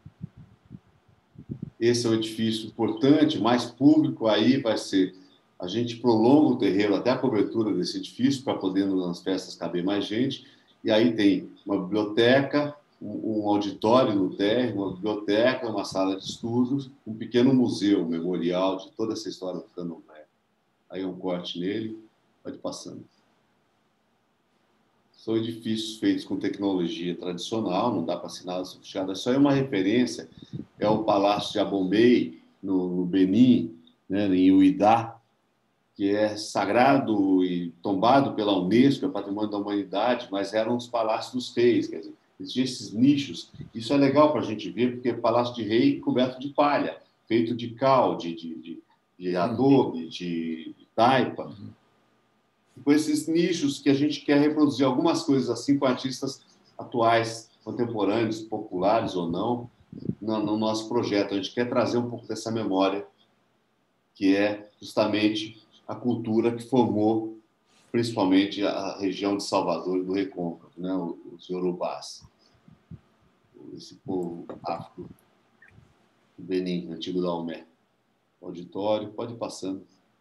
Esse é um edifício importante, mais público, aí vai ser... A gente prolonga o terreiro até a cobertura desse edifício para poder nas festas caber mais gente. E aí tem uma biblioteca, um auditório no térreo, uma biblioteca, uma sala de estudos, um pequeno museu memorial de toda essa história do candomblé. Aí um corte nele, pode passando. São edifícios feitos com tecnologia tradicional, não dá para assinar nada sofisticado. Isso aí é uma referência, é o Palácio de Abombey, no Benin, né, em Uidá, que é sagrado e tombado pela Unesco, é Patrimônio da Humanidade, mas eram os palácios dos reis, quer dizer, existiam esses nichos. Isso é legal para a gente ver, porque Palácio de Rei coberto de palha, feito de cal, de adobe, de taipa. Com esses nichos que a gente quer reproduzir algumas coisas assim com artistas atuais, contemporâneos, populares ou não, no nosso projeto. A gente quer trazer um pouco dessa memória, que é justamente a cultura que formou principalmente a região de Salvador e do Recôncavo, né? Os Yorubás, esse povo afro do Benin, antigo Daomé. Auditório, pode ir passando.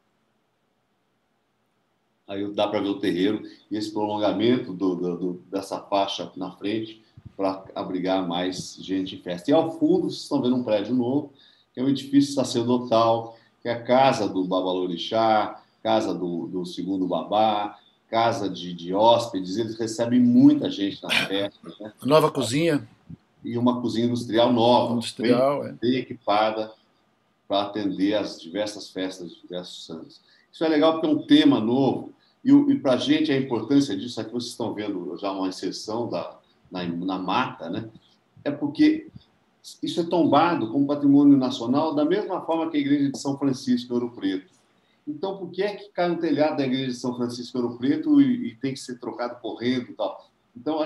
Aí dá para ver o terreiro e esse prolongamento dessa faixa na frente para abrigar mais gente em festa. E ao fundo, vocês estão vendo um prédio novo, que é um edifício sacerdotal, que é a casa do Babalorixá, casa do segundo babá, casa de hóspedes. Eles recebem muita gente nas festas. Né? Nova cozinha. E uma cozinha industrial nova, industrial, bem equipada para atender as diversas festas de diversos santos. Isso é legal porque é um tema novo e para a gente a importância disso, aqui vocês estão vendo já uma inserção na mata, né? É porque isso é tombado como patrimônio nacional da mesma forma que a Igreja de São Francisco em Ouro Preto. Então, por que é que cai no telhado da Igreja de São Francisco em Ouro Preto e tem que ser trocado correndo e tal? Então,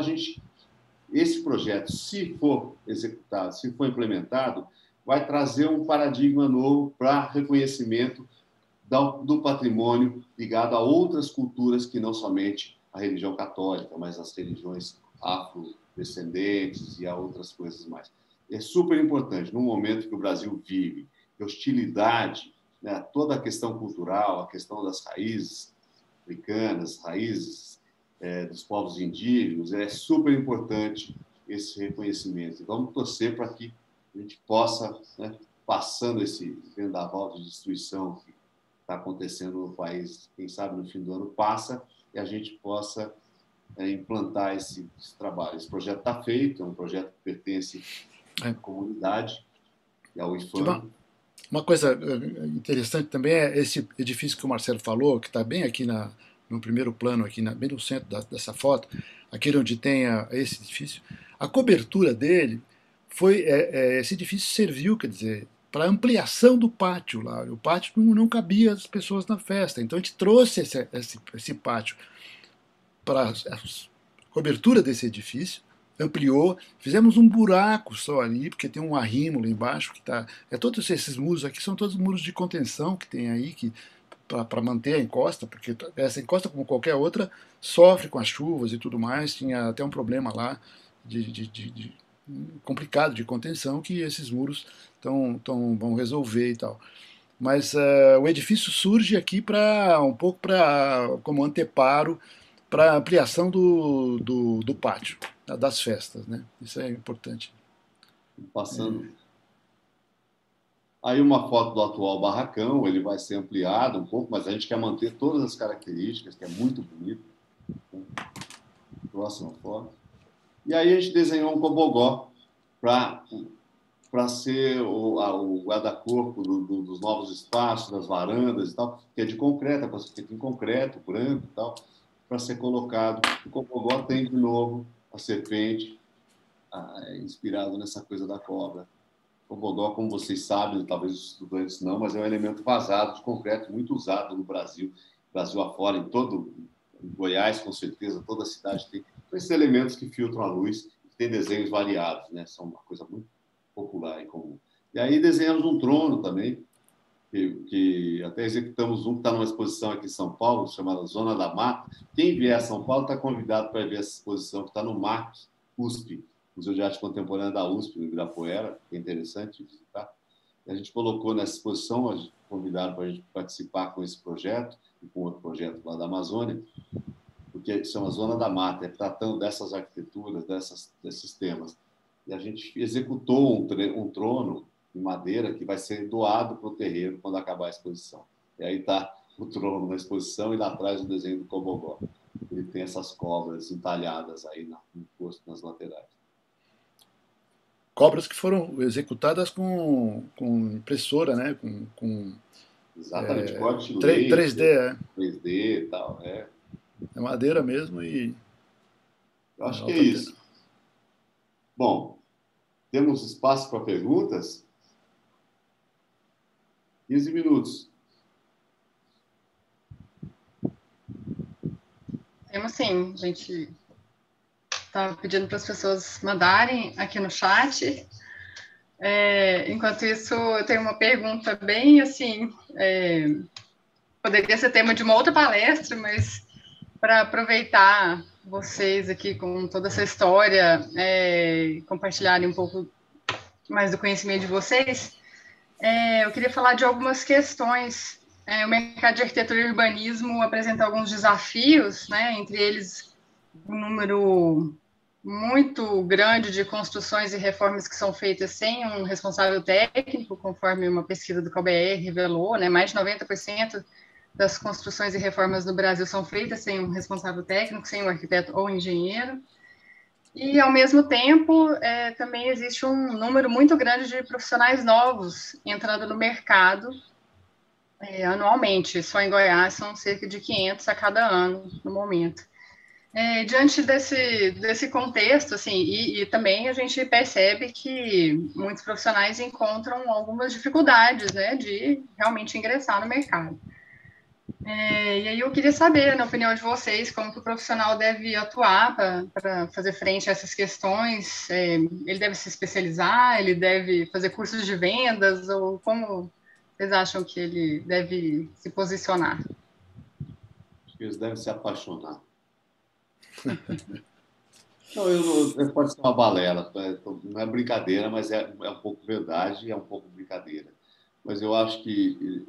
esse projeto, se for executado, se for implementado, vai trazer um paradigma novo para reconhecimento do patrimônio ligado a outras culturas que não somente a religião católica, mas as religiões afrodescendentes e a outras coisas mais. É super importante, no momento que o Brasil vive de hostilidade, né, toda a questão cultural, a questão das raízes africanas, raízes dos povos indígenas, é super importante esse reconhecimento. E vamos torcer para que a gente possa, né, passando esse vendaval de destruição que está acontecendo no país, quem sabe no fim do ano passa, e a gente possa implantar esse trabalho. Esse projeto está feito, é um projeto que pertence à comunidade e ao IFAM. Uma coisa interessante também é esse edifício que o Marcelo falou, que está bem aqui no primeiro plano, aqui bem no centro dessa foto, aquele onde tem esse edifício. A cobertura dele foi esse edifício serviu, quer dizer, para ampliação do pátio lá. O pátio não cabia as pessoas na festa, então a gente trouxe esse pátio para a cobertura desse edifício, ampliou, fizemos um buraco só ali, porque tem um arrimo lá embaixo que tá. Todos esses muros aqui são todos muros de contenção que tem aí, que para manter a encosta, porque essa encosta, como qualquer outra, sofre com as chuvas e tudo mais. Tinha até um problema lá complicado de contenção que esses muros vão resolver e tal. Mas o edifício surge aqui como anteparo para ampliação do pátio, das festas, né? Isso é importante. Passando. Aí uma foto do atual barracão, ele vai ser ampliado um pouco, mas a gente quer manter todas as características, que é muito bonito. Próxima foto. E aí a gente desenhou um cobogó para ser o guarda-corpo dos novos espaços, das varandas e tal, que é de concreto, é feito em concreto, branco e tal, para ser colocado. O cobogó tem, de novo, a serpente, inspirado nessa coisa da cobra. O cobogó, como vocês sabem, talvez os estudantes não, mas é um elemento vazado de concreto muito usado no Brasil afora, em Goiás, com certeza, toda a cidade tem esses elementos que filtram a luz, que tem desenhos variados, né? São uma coisa muito popular e comum. E aí desenhamos um trono também, que até executamos um que está numa exposição aqui em São Paulo, chamada Zona da Mata. Quem vier a São Paulo está convidado para ver essa exposição que está no MAC, USP, Museu de Arte Contemporânea da USP, no Ibirapuera, que é interessante visitar. E a gente colocou nessa exposição, a gente convidaram para a gente participar com esse projeto, e com outro projeto lá da Amazônia, porque chama Zona da Mata, tratando dessas arquiteturas, desses temas. E a gente executou um trono de madeira que vai ser doado para o terreiro quando acabar a exposição. E aí está o trono na exposição e lá atrás o desenho do cobogó. Ele tem essas cobras entalhadas aí no rosto, nas laterais. Cobras que foram executadas com impressora, né? com Exatamente, corte de 3D, leite, 3D e tal. é madeira mesmo e Eu acho que é alta isso. Bom, temos espaço para perguntas? 15 minutos. Temos sim, a gente está pedindo para as pessoas mandarem aqui no chat. Enquanto isso, eu tenho uma pergunta bem assim, poderia ser tema de uma outra palestra, mas para aproveitar vocês aqui com toda essa história, compartilharem um pouco mais do conhecimento de vocês, eu queria falar de algumas questões. O mercado de arquitetura e urbanismo apresenta alguns desafios, né? Entre eles um número muito grande de construções e reformas que são feitas sem um responsável técnico, conforme uma pesquisa do CalBR revelou, né? Mais de 90% das construções e reformas no Brasil são feitas sem um responsável técnico, sem um arquiteto ou engenheiro. E, ao mesmo tempo, também existe um número muito grande de profissionais novos entrando no mercado anualmente. Só em Goiás são cerca de 500 a cada ano, no momento. Diante desse contexto, assim, e também a gente percebe que muitos profissionais encontram algumas dificuldades, né, de realmente ingressar no mercado. E aí eu queria saber, na opinião de vocês, como que o profissional deve atuar para fazer frente a essas questões. Ele deve se especializar, ele deve fazer cursos de vendas, ou como vocês acham que ele deve se posicionar? Acho que eles devem se apaixonar. Não, pode ser uma balela, não é brincadeira, mas é um pouco verdade, é um pouco brincadeira. Mas eu acho que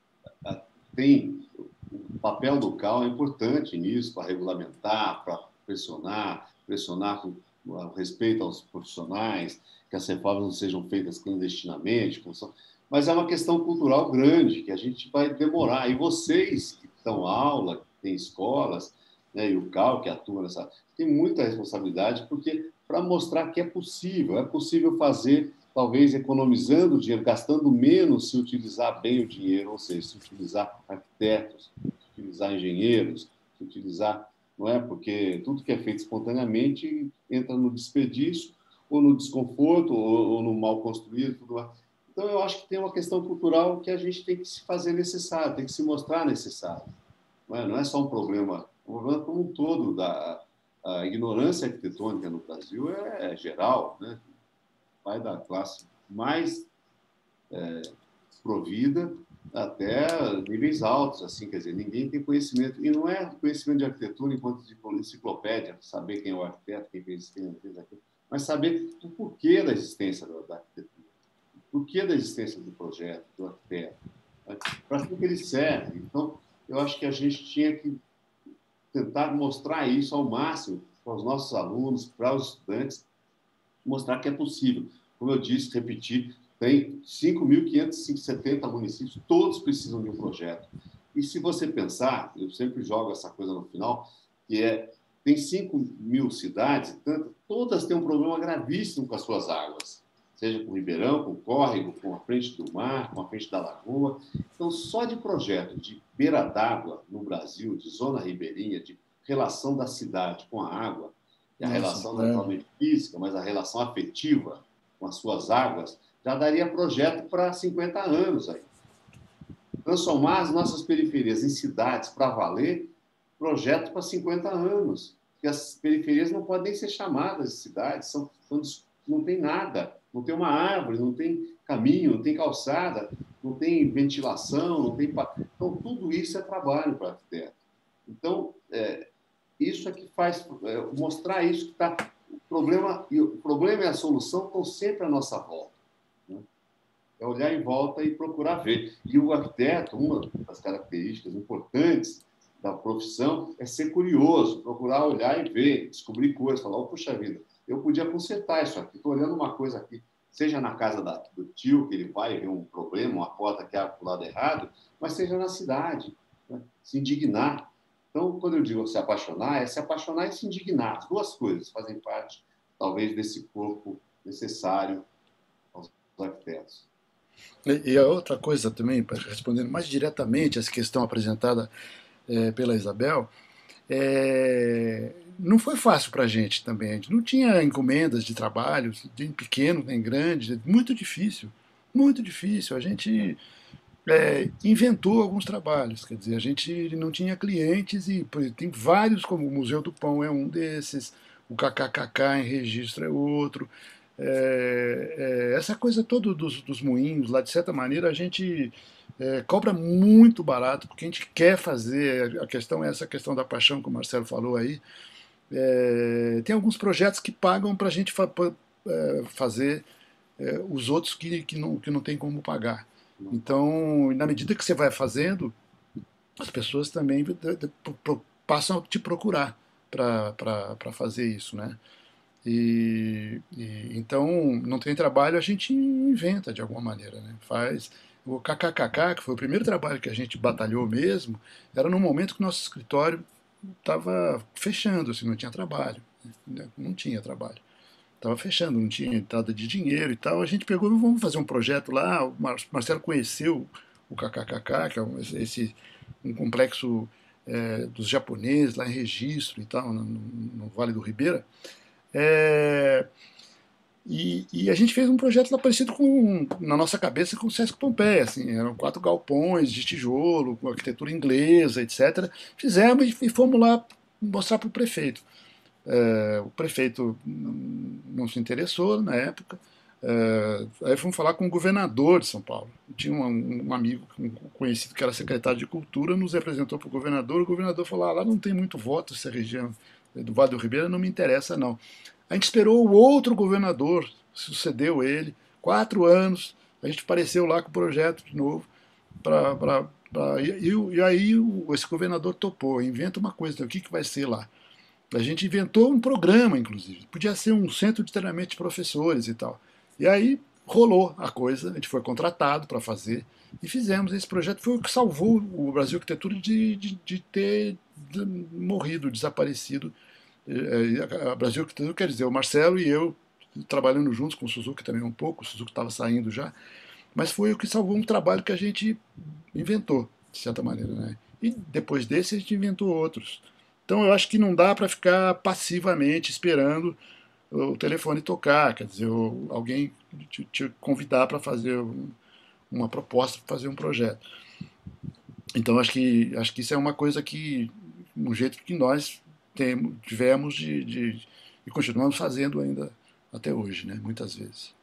tem o papel do CAL é importante nisso, para regulamentar, para pressionar com respeito aos profissionais, que as reformas não sejam feitas clandestinamente, mas é uma questão cultural grande, que a gente vai demorar. E vocês que dão aula, que têm escolas, né, e o CAL, que atua nessa... tem muita responsabilidade, porque para mostrar que é possível fazer, talvez economizando dinheiro, gastando menos se utilizar bem o dinheiro, ou seja, se utilizar arquitetos, se utilizar engenheiros, se utilizar... Não é? Porque tudo que é feito espontaneamente entra no desperdício, ou no desconforto, ou no mal construído, tudo mais. Então, eu acho que tem uma questão cultural que a gente tem que se fazer necessário, tem que se mostrar necessário. Não é só um problema como um todo a ignorância arquitetônica no Brasil é geral, né? Vai da classe mais desprovida até níveis altos, assim, quer dizer, ninguém tem conhecimento, e não é conhecimento de arquitetura enquanto de enciclopédia, saber quem é o arquiteto, quem fez aquilo, mas saber o porquê da existência da arquitetura, o porquê da existência do projeto, do arquiteto, né? Para que ele serve. Então, eu acho que a gente tinha que tentar mostrar isso ao máximo para os nossos alunos, para os estudantes, mostrar que é possível. Como eu disse, repetir, tem 5.570 municípios, todos precisam de um projeto. E se você pensar, eu sempre jogo essa coisa no final, que tem 5.000 cidades, todas têm um problema gravíssimo com as suas águas, seja com o ribeirão, com o córrego, com a frente do mar, com a frente da lagoa. Então, só de projeto de beira d'água no Brasil, de zona ribeirinha, de relação da cidade com a água, e a relação naturalmente física, mas a relação afetiva com as suas águas, já daria projeto para 50 anos aí. Transformar as nossas periferias em cidades para valer, projeto para 50 anos. Porque as periferias não podem ser chamadas de cidades, não tem nada, não tem uma árvore, não tem caminho, não tem calçada, não tem ventilação, não tem... Então, tudo isso é trabalho para o arquiteto. Então, isso é que faz mostrar isso que está... O problema e a solução estão sempre à nossa volta, né? É olhar em volta e procurar ver. E o arquiteto, uma das características importantes da profissão é ser curioso, procurar olhar e ver, descobrir coisas, falar, puxa vida, eu podia consertar isso aqui, estou olhando uma coisa aqui, seja na casa do tio, que ele vai ver um problema, uma porta que abre para o lado errado, mas seja na cidade, né? Se indignar. Então, quando eu digo se apaixonar, é se apaixonar e se indignar. As duas coisas fazem parte, talvez, desse corpo necessário aos arquitetos. E a outra coisa também, respondendo mais diretamente essa questão apresentada pela Isabel, não foi fácil para a gente também. A gente não tinha encomendas de trabalho, nem pequeno, nem grande, muito difícil, muito difícil. A gente inventou alguns trabalhos, quer dizer, a gente não tinha clientes e tem vários, como o Museu do Pão é um desses, o KKKK em registro é outro. Essa coisa toda dos moinhos, lá de certa maneira, a gente cobra muito barato, porque a gente quer fazer, a questão é essa questão da paixão que o Marcelo falou aí. Tem alguns projetos que pagam para a gente fazer os outros que não tem como pagar. Então, na medida que você vai fazendo, as pessoas também passam a te procurar para fazer isso, né? Então, não tem trabalho, a gente inventa de alguma maneira, né? Faz. O KKKK, que foi o primeiro trabalho que a gente batalhou mesmo, era no momento que o nosso escritório estava fechando, assim, não tinha trabalho. Né? Não tinha trabalho. Estava fechando, não tinha entrada de dinheiro e tal. A gente pegou, vamos fazer um projeto lá. O Marcelo conheceu o KKKK, que é um complexo dos japoneses lá em Registro e tal, no Vale do Ribeira. E a gente fez um projeto lá parecido na nossa cabeça com o Sesc Pompeia, assim, eram 4 galpões de tijolo, com arquitetura inglesa, etc. Fizemos e fomos lá mostrar para o prefeito. O prefeito não se interessou na época. Aí fomos falar com o governador de São Paulo. Tinha um amigo, um conhecido que era secretário de Cultura, nos apresentou para o governador falou, lá não tem muito voto, essa região do Vale do Ribeira não me interessa não. A gente esperou o outro governador, sucedeu ele, 4 anos, a gente apareceu lá com o projeto de novo, e aí esse governador topou, inventa uma coisa, o que vai ser lá? A gente inventou um programa, inclusive, podia ser um centro de treinamento de professores e tal. E aí rolou a coisa, a gente foi contratado para fazer, e fizemos esse projeto, foi o que salvou o Brasil Arquitetura de ter morrido, desaparecido. Brasil Arquitetura quer dizer, o Marcelo e eu trabalhando juntos com o Suzuki também um pouco, o Suzuki estava saindo já, mas foi o que salvou um trabalho que a gente inventou, de certa maneira, né? E depois desse a gente inventou outros. Então eu acho que não dá para ficar passivamente esperando o telefone tocar, quer dizer, alguém te convidar para fazer uma proposta, para fazer um projeto. Então acho que isso é uma coisa um jeito que nós tivemos e continuamos fazendo ainda até hoje, né? Muitas vezes.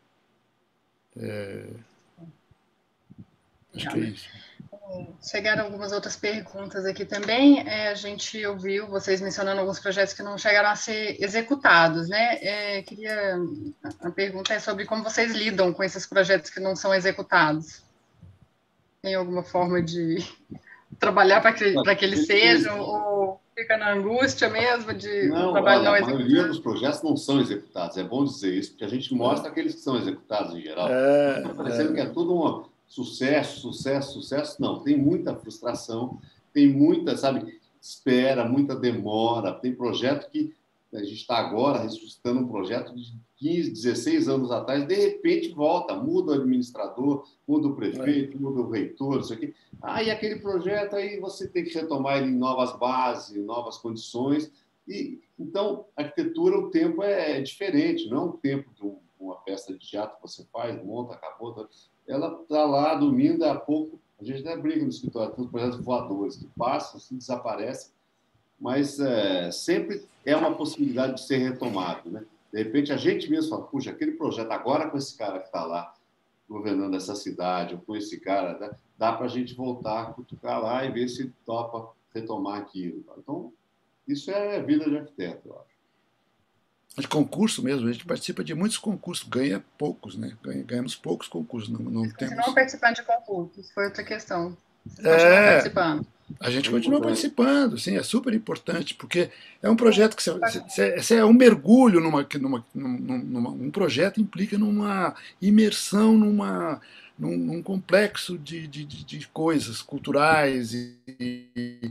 Acho que é isso. Chegaram algumas outras perguntas aqui também. A gente ouviu vocês mencionando alguns projetos que não chegaram a ser executados, né? A pergunta é sobre como vocês lidam com esses projetos que não são executados. Tem alguma forma de trabalhar para que eles sejam, ou fica na angústia mesmo de trabalho não executado? A maioria dos projetos não são executados. É bom dizer isso, porque a gente mostra aqueles que são executados em geral. Está parecendo que é tudo um sucesso. Não, tem muita frustração, tem muita, espera, muita demora. Tem projeto que a gente está agora ressuscitando um projeto de 15, 16 anos atrás, de repente volta, muda o administrador, muda o prefeito, muda o reitor, isso aqui. E aquele projeto aí você tem que retomar ele em novas bases, em novas condições. Então, a arquitetura, o tempo é diferente, não é um tempo de uma peça de teatro que você faz, monta, acabou. Ela está lá dormindo, a pouco, a gente até briga no escritório, tem os projetos voadores que passam, assim, desaparecem, mas sempre é uma possibilidade de ser retomado, né? De repente, a gente mesmo fala, puxa, aquele projeto agora com esse cara que está lá governando essa cidade, ou com esse cara, dá para a gente voltar, cutucar lá e ver se topa retomar aquilo. Então, isso é a vida de arquiteto, eu acho. De concurso mesmo, a gente participa de muitos concursos, ganha poucos, né? Ganhamos poucos concursos. Não temos... participando de concursos, foi outra questão. Participando. A gente continua participando, sim, é super importante, porque é um projeto que você é um mergulho um projeto implica numa imersão num complexo de coisas culturais e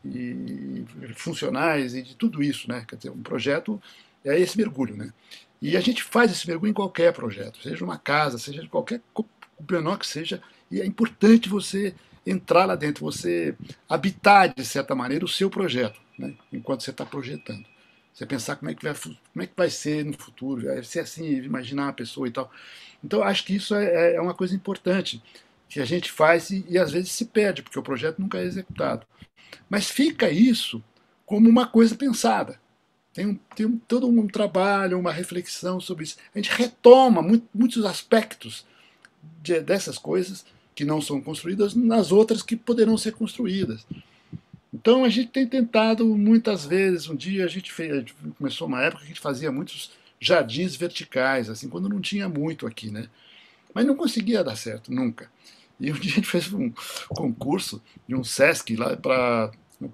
funcionais e de tudo isso, né? Quer dizer, um projeto é esse mergulho, né? E a gente faz esse mergulho em qualquer projeto, seja uma casa, seja de qualquer menor que seja, e é importante você entrar lá dentro, você habitar, de certa maneira, o seu projeto, né, enquanto você está projetando. Você pensar como é que vai ser no futuro, vai ser assim, imaginar a pessoa e tal. Então, acho que isso é uma coisa importante que a gente faz e às vezes se perde, porque o projeto nunca é executado. Mas fica isso como uma coisa pensada. Tem todo um trabalho, uma reflexão sobre isso. A gente retoma muitos aspectos dessas coisas que não são construídas nas outras que poderão ser construídas. Então a gente tem tentado muitas vezes, um dia a gente começou uma época que a gente fazia muitos jardins verticais, assim, quando não tinha muito aqui, né? Mas não conseguia dar certo, nunca. E um dia a gente fez um concurso de um Sesc lá para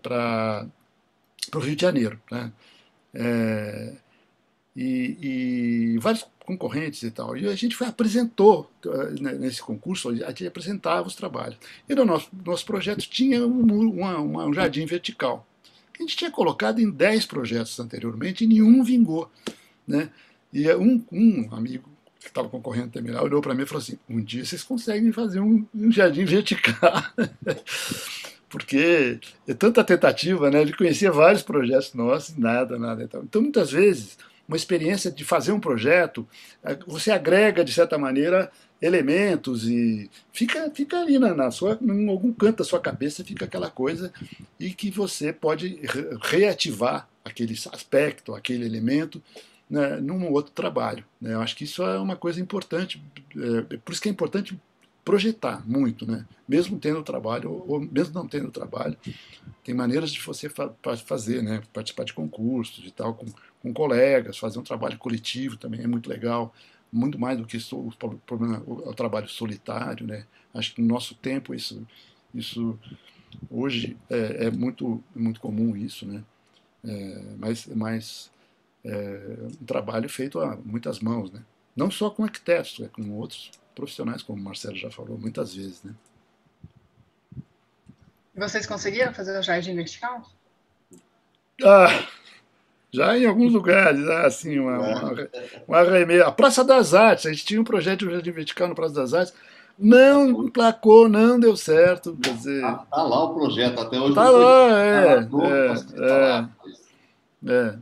o Rio de Janeiro, né? E vários concorrentes e tal. E a gente apresentou nesse concurso, a gente apresentava os trabalhos. E no nosso projeto tinha um jardim vertical. A gente tinha colocado em 10 projetos anteriormente e nenhum vingou, né? E um amigo que estava concorrendo também lá olhou para mim e falou assim: um dia vocês conseguem fazer um jardim vertical. Porque é tanta tentativa, né? Ele conhecia vários projetos nossos, nada. Então, muitas vezes, uma experiência de fazer um projeto, você agrega, de certa maneira, elementos e fica ali em algum canto da sua cabeça, fica aquela coisa e que você pode reativar aquele aspecto, aquele elemento, né, num outro trabalho, né? Eu acho que isso é uma coisa importante, por isso que é importante projetar muito, né? Mesmo tendo trabalho ou mesmo não tendo trabalho, tem maneiras de você fazer, né? Participar de concursos e tal, com colegas, fazer um trabalho coletivo também é muito legal, muito mais do que o trabalho solitário, né? Acho que no nosso tempo isso hoje é muito comum isso, né? Mas um trabalho feito a muitas mãos, né? Não só com arquitetos, com outros profissionais, como o Marcelo já falou muitas vezes, né? Vocês conseguiram fazer o jardim vertical? Já em alguns lugares, assim, uma arremesso. A Praça das Artes, a gente tinha um projeto de jardim vertical na Praça das Artes, não emplacou, não deu certo, quer dizer... Tá lá o projeto, até hoje tá não foi. lá, Tá lá.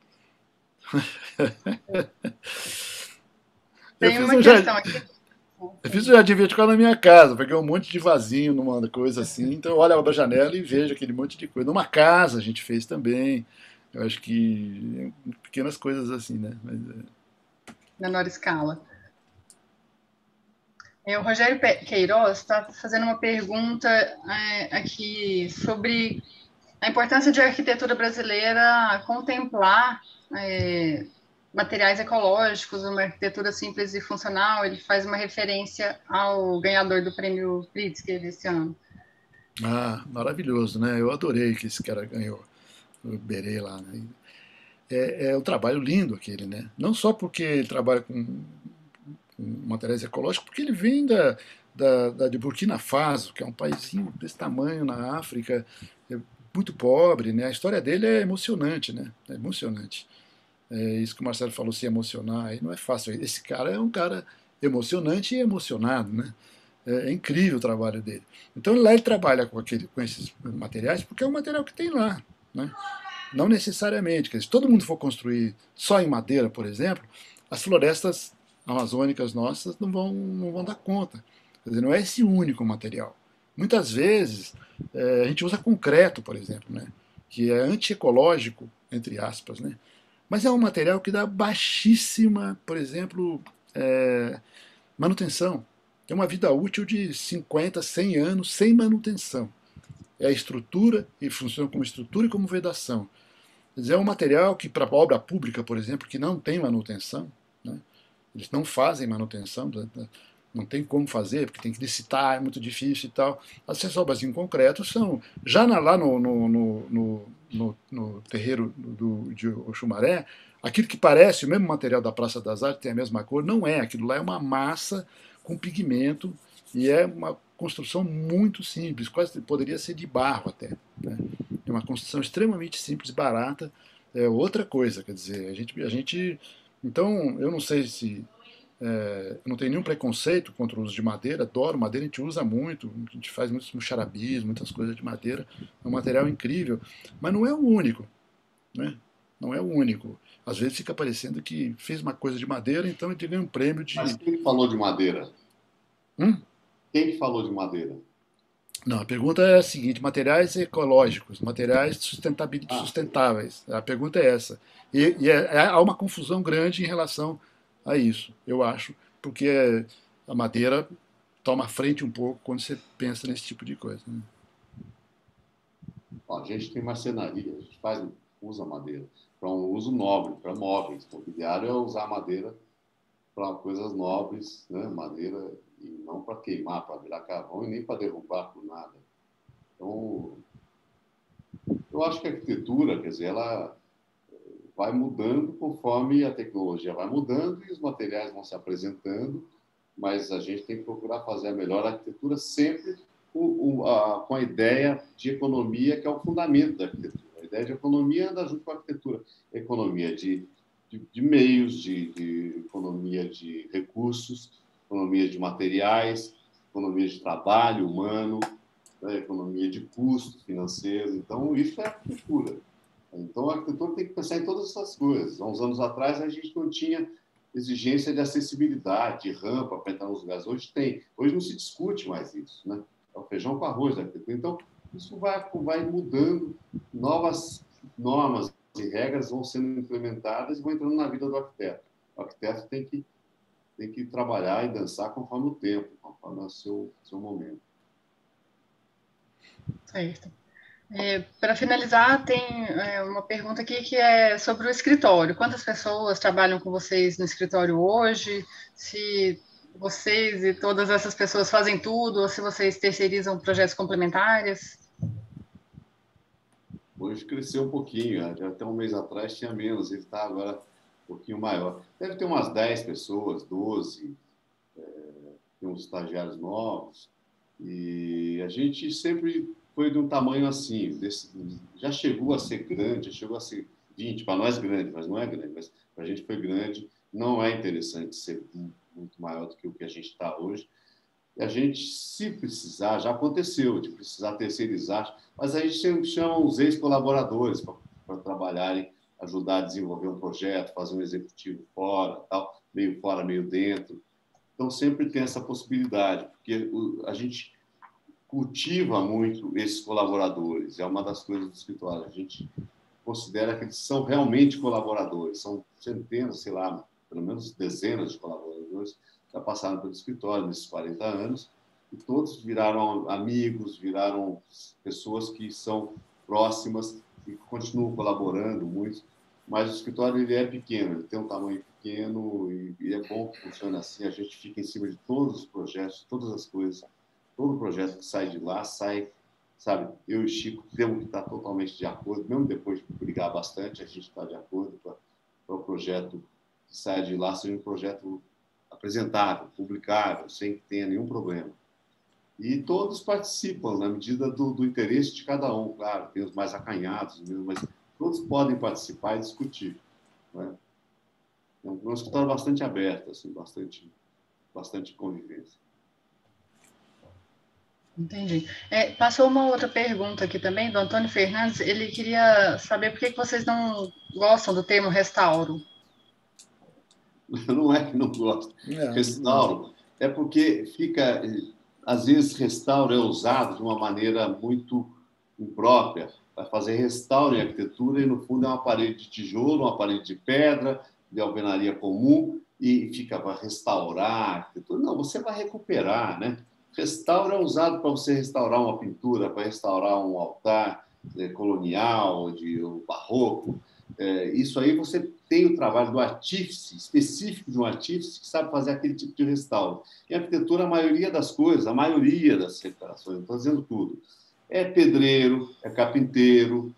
Tem uma questão aqui. Eu fiz o jardim vertical na minha casa, peguei um monte de vasinho numa coisa assim, então eu olho a janela e vejo aquele monte de coisa. Numa casa a gente fez também, eu acho que pequenas coisas assim, né? Menor escala. O Rogério Queiroz está fazendo uma pergunta aqui sobre a importância de a arquitetura brasileira contemplar materiais ecológicos, uma arquitetura simples e funcional. Ele faz uma referência ao ganhador do prêmio Pritzker desse ano. Maravilhoso, né? Eu adorei que esse cara ganhou o Beret lá, né? É um trabalho lindo aquele, né? Não só porque ele trabalha com materiais ecológicos, porque ele vem de Burkina Faso, que é um paísinho desse tamanho na África, muito pobre, né? A história dele é emocionante, né? É emocionante. Isso que o Marcelo falou, se emocionar, aí não é fácil. Esse cara é um cara emocionante e emocionado, né? É incrível o trabalho dele. Então lá ele trabalha com esses materiais porque é o material que tem lá, né? Não necessariamente. Se todo mundo for construir só em madeira, por exemplo, as florestas amazônicas nossas não vão dar conta. Quer dizer, não é esse único material. Muitas vezes a gente usa concreto, por exemplo, né? Que é antiecológico, entre aspas, né? Mas é um material que dá baixíssima, por exemplo, manutenção. Tem uma vida útil de 50, 100 anos sem manutenção. É a estrutura, e funciona como estrutura e como vedação. Quer dizer, é um material que, para obra pública, por exemplo, que não tem manutenção, né? Eles não fazem manutenção, não tem como fazer, porque tem que licitar, é muito difícil e tal. Essas obras em concreto são, já lá no terreiro de Oxumaré, aquilo que parece o mesmo material da Praça das Artes, tem a mesma cor, não é. Aquilo lá é uma massa com pigmento e é uma construção muito simples, quase poderia ser de barro até, né? É uma construção extremamente simples, barata, é outra coisa, quer dizer, a gente então, eu não sei se Eu não tenho nenhum preconceito contra o uso de madeira, adoro madeira, a gente usa muito, a gente faz muitos muxarabis, muitas coisas de madeira, é um material incrível, mas não é o único, né? Não é o único. Às vezes fica parecendo que fez uma coisa de madeira, então ele ganha um prêmio Mas de... quem falou de madeira? Hum? Quem que falou de madeira? Não, a pergunta é a seguinte: materiais ecológicos, materiais Ah, sustentáveis. A pergunta é essa. Há uma confusão grande em relação a isso, eu acho, porque a madeira toma frente um pouco quando você pensa nesse tipo de coisa, né? ó, a gente tem marcenaria, a gente usa madeira para um uso nobre, para móveis. Mobiliário é usar madeira para coisas nobres, né? Madeira, e não para queimar, para virar carvão e nem para derrubar por nada. Então, eu acho que a arquitetura, quer dizer, ela vai mudando conforme a tecnologia vai mudando e os materiais vão se apresentando, mas a gente tem que procurar fazer a melhor arquitetura sempre com a ideia de economia, que é o fundamento da arquitetura. A ideia de economia anda junto com a arquitetura. Economia de meios, de economia de recursos, economia de materiais, economia de trabalho humano, né, economia de custos financeiros. Então, isso é arquitetura. Então, a arquitetura tem que pensar em todas essas coisas. Há uns anos atrás, a gente não tinha exigência de acessibilidade, de rampa para entrar nos lugares. Hoje tem. Hoje não se discute mais isso, né? É o feijão com arroz da arquitetura. Então, isso vai mudando, novas normas e regras vão sendo implementadas e vão entrando na vida do arquiteto. O arquiteto tem que trabalhar e dançar conforme o tempo, conforme o seu momento. Certo. Para finalizar, tem uma pergunta aqui que é sobre o escritório. Quantas pessoas trabalham com vocês no escritório hoje? Se vocês e todas essas pessoas fazem tudo, ou se vocês terceirizam projetos complementares? Hoje cresceu um pouquinho, né? Já até um mês atrás tinha menos, ele está agora um pouquinho maior. Deve ter umas 10 pessoas, 12, tem uns estagiários novos, e a gente sempre foi de um tamanho assim, já chegou a ser grande, já chegou a ser 20, para nós grande, mas não é grande, mas para a gente foi grande, não é interessante ser muito maior do que o que a gente está hoje. E a gente, se precisar, já aconteceu de precisar terceirizar, mas a gente sempre chama os ex-colaboradores para trabalharem, ajudar a desenvolver um projeto, fazer um executivo fora, tal, meio fora, meio dentro. Então, sempre tem essa possibilidade, porque a gente cultiva muito esses colaboradores, é uma das coisas do escritório. A gente considera que eles são realmente colaboradores, são centenas, sei lá, pelo menos dezenas de colaboradores que já passaram pelo escritório nesses 40 anos, e todos viraram amigos, viraram pessoas que são próximas e continuam colaborando muito. Mas o escritório ele é pequeno, ele tem um tamanho pequeno e é bom que funcione assim. A gente fica em cima de todos os projetos, todas as coisas. Todo projeto que sai de lá sai, sabe? Eu e o Chico temos que estar totalmente de acordo, mesmo depois de brigar bastante, a gente está de acordo para o projeto que sai de lá seja um projeto apresentável, publicável, sem que tenha nenhum problema. E todos participam na medida do interesse de cada um, claro, tem os mais acanhados, mas todos podem participar e discutir, né? É um escritório bastante aberto, assim, bastante convivência. Entendi. Passou uma outra pergunta aqui também, do Antônio Fernandes. Ele queria saber por que vocês não gostam do termo restauro. Não é que não gosto. Restauro é porque fica, às vezes, restauro é usado de uma maneira muito imprópria para fazer restauro em arquitetura e, no fundo, é uma parede de tijolo, uma parede de pedra, de alvenaria comum, e fica para restaurar a arquitetura. Não, você vai recuperar, né? Restauro é usado para você restaurar uma pintura, para restaurar um altar colonial, um barroco. Isso aí você tem o trabalho do artífice, específico de um artífice que sabe fazer aquele tipo de restauro. Em arquitetura, a maioria das coisas, a maioria das reparações, não estou dizendo tudo, é pedreiro, é carpinteiro,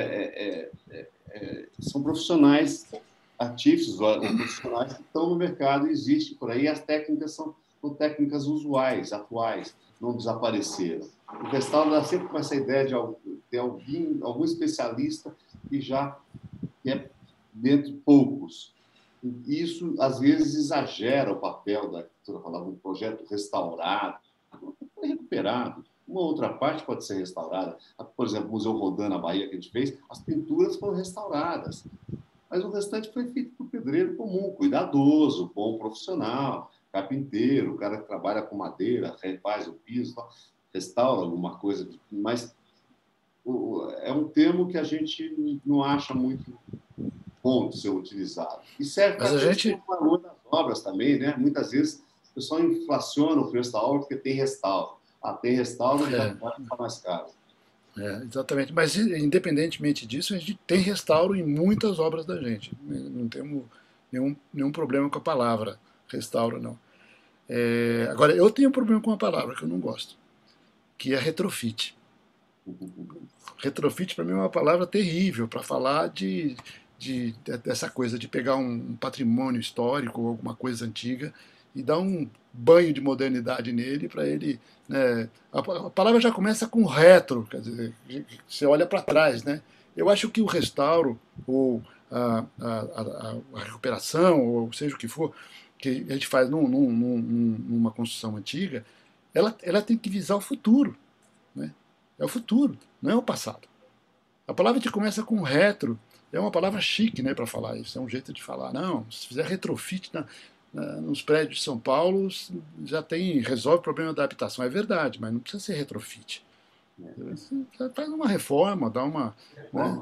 são profissionais artífices ou profissionais que estão no mercado, existem por aí, as técnicas são técnicas usuais, atuais, não desapareceram. O restauro dá sempre com essa ideia de ter algum especialista que já é dentre poucos. isso, às vezes, exagera o papel da arquitetura. Falava um projeto restaurado, foi recuperado. Uma outra parte pode ser restaurada. Por exemplo, o Museu Rodin na Bahia que a gente fez, as pinturas foram restauradas. Mas o restante foi feito por pedreiro comum, cuidadoso, bom profissional, carpinteiro, o cara que trabalha com madeira, refaz o piso, restaura alguma coisa. Mas é um termo que a gente não acha muito bom de ser utilizado. E serve Mas para a gente, o valor das obras também, né? Muitas vezes o pessoal inflaciona o preço da obra porque tem restauro. Ah, tem restauro, então pode ficar mais caro. exatamente. Mas, independentemente disso, a gente tem restauro em muitas obras da gente. Não temos nenhum problema com a palavra restauro, não. Agora, eu tenho um problema com uma palavra que eu não gosto, que é retrofit. Retrofit, para mim, é uma palavra terrível para falar dessa coisa de pegar um patrimônio histórico ou alguma coisa antiga e dar um banho de modernidade nele para ele. Né, a palavra já começa com retro, quer dizer, você olha para trás. Né? Eu acho que o restauro ou a recuperação, ou seja o que for, que a gente faz numa construção antiga, ela tem que visar o futuro. Né? É o futuro, não é o passado. A palavra que começa com retro é uma palavra chique, né, para falar isso. É um jeito de falar. Não, se fizer retrofit nos prédios de São Paulo, já resolve o problema da habitação. É verdade, mas não precisa ser retrofit. Você faz uma reforma, dá uma. Né,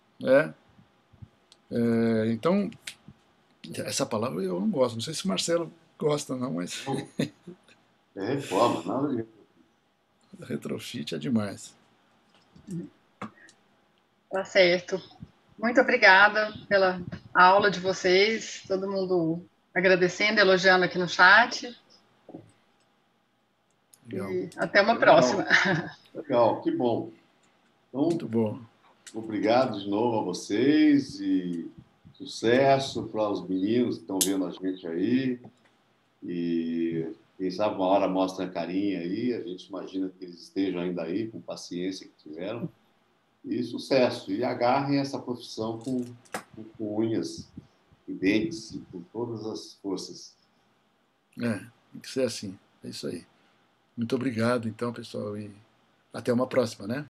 então, essa palavra eu não gosto. Não sei se o Marcelo gosta, não, mas É reforma, nada de... retrofit é demais. Tá certo. Muito obrigada pela aula de vocês, todo mundo agradecendo, elogiando aqui no chat. Legal. E até uma Legal. próxima. Legal, que bom. Então, muito bom. Obrigado de novo a vocês e sucesso para os meninos que estão vendo a gente aí. E quem sabe uma hora mostra a carinha aí, a gente imagina que eles estejam ainda aí, com paciência que tiveram. E sucesso. E agarrem essa profissão com unhas e dentes e com todas as forças. Tem que ser assim. É isso aí. Muito obrigado, então, pessoal, e até uma próxima, né?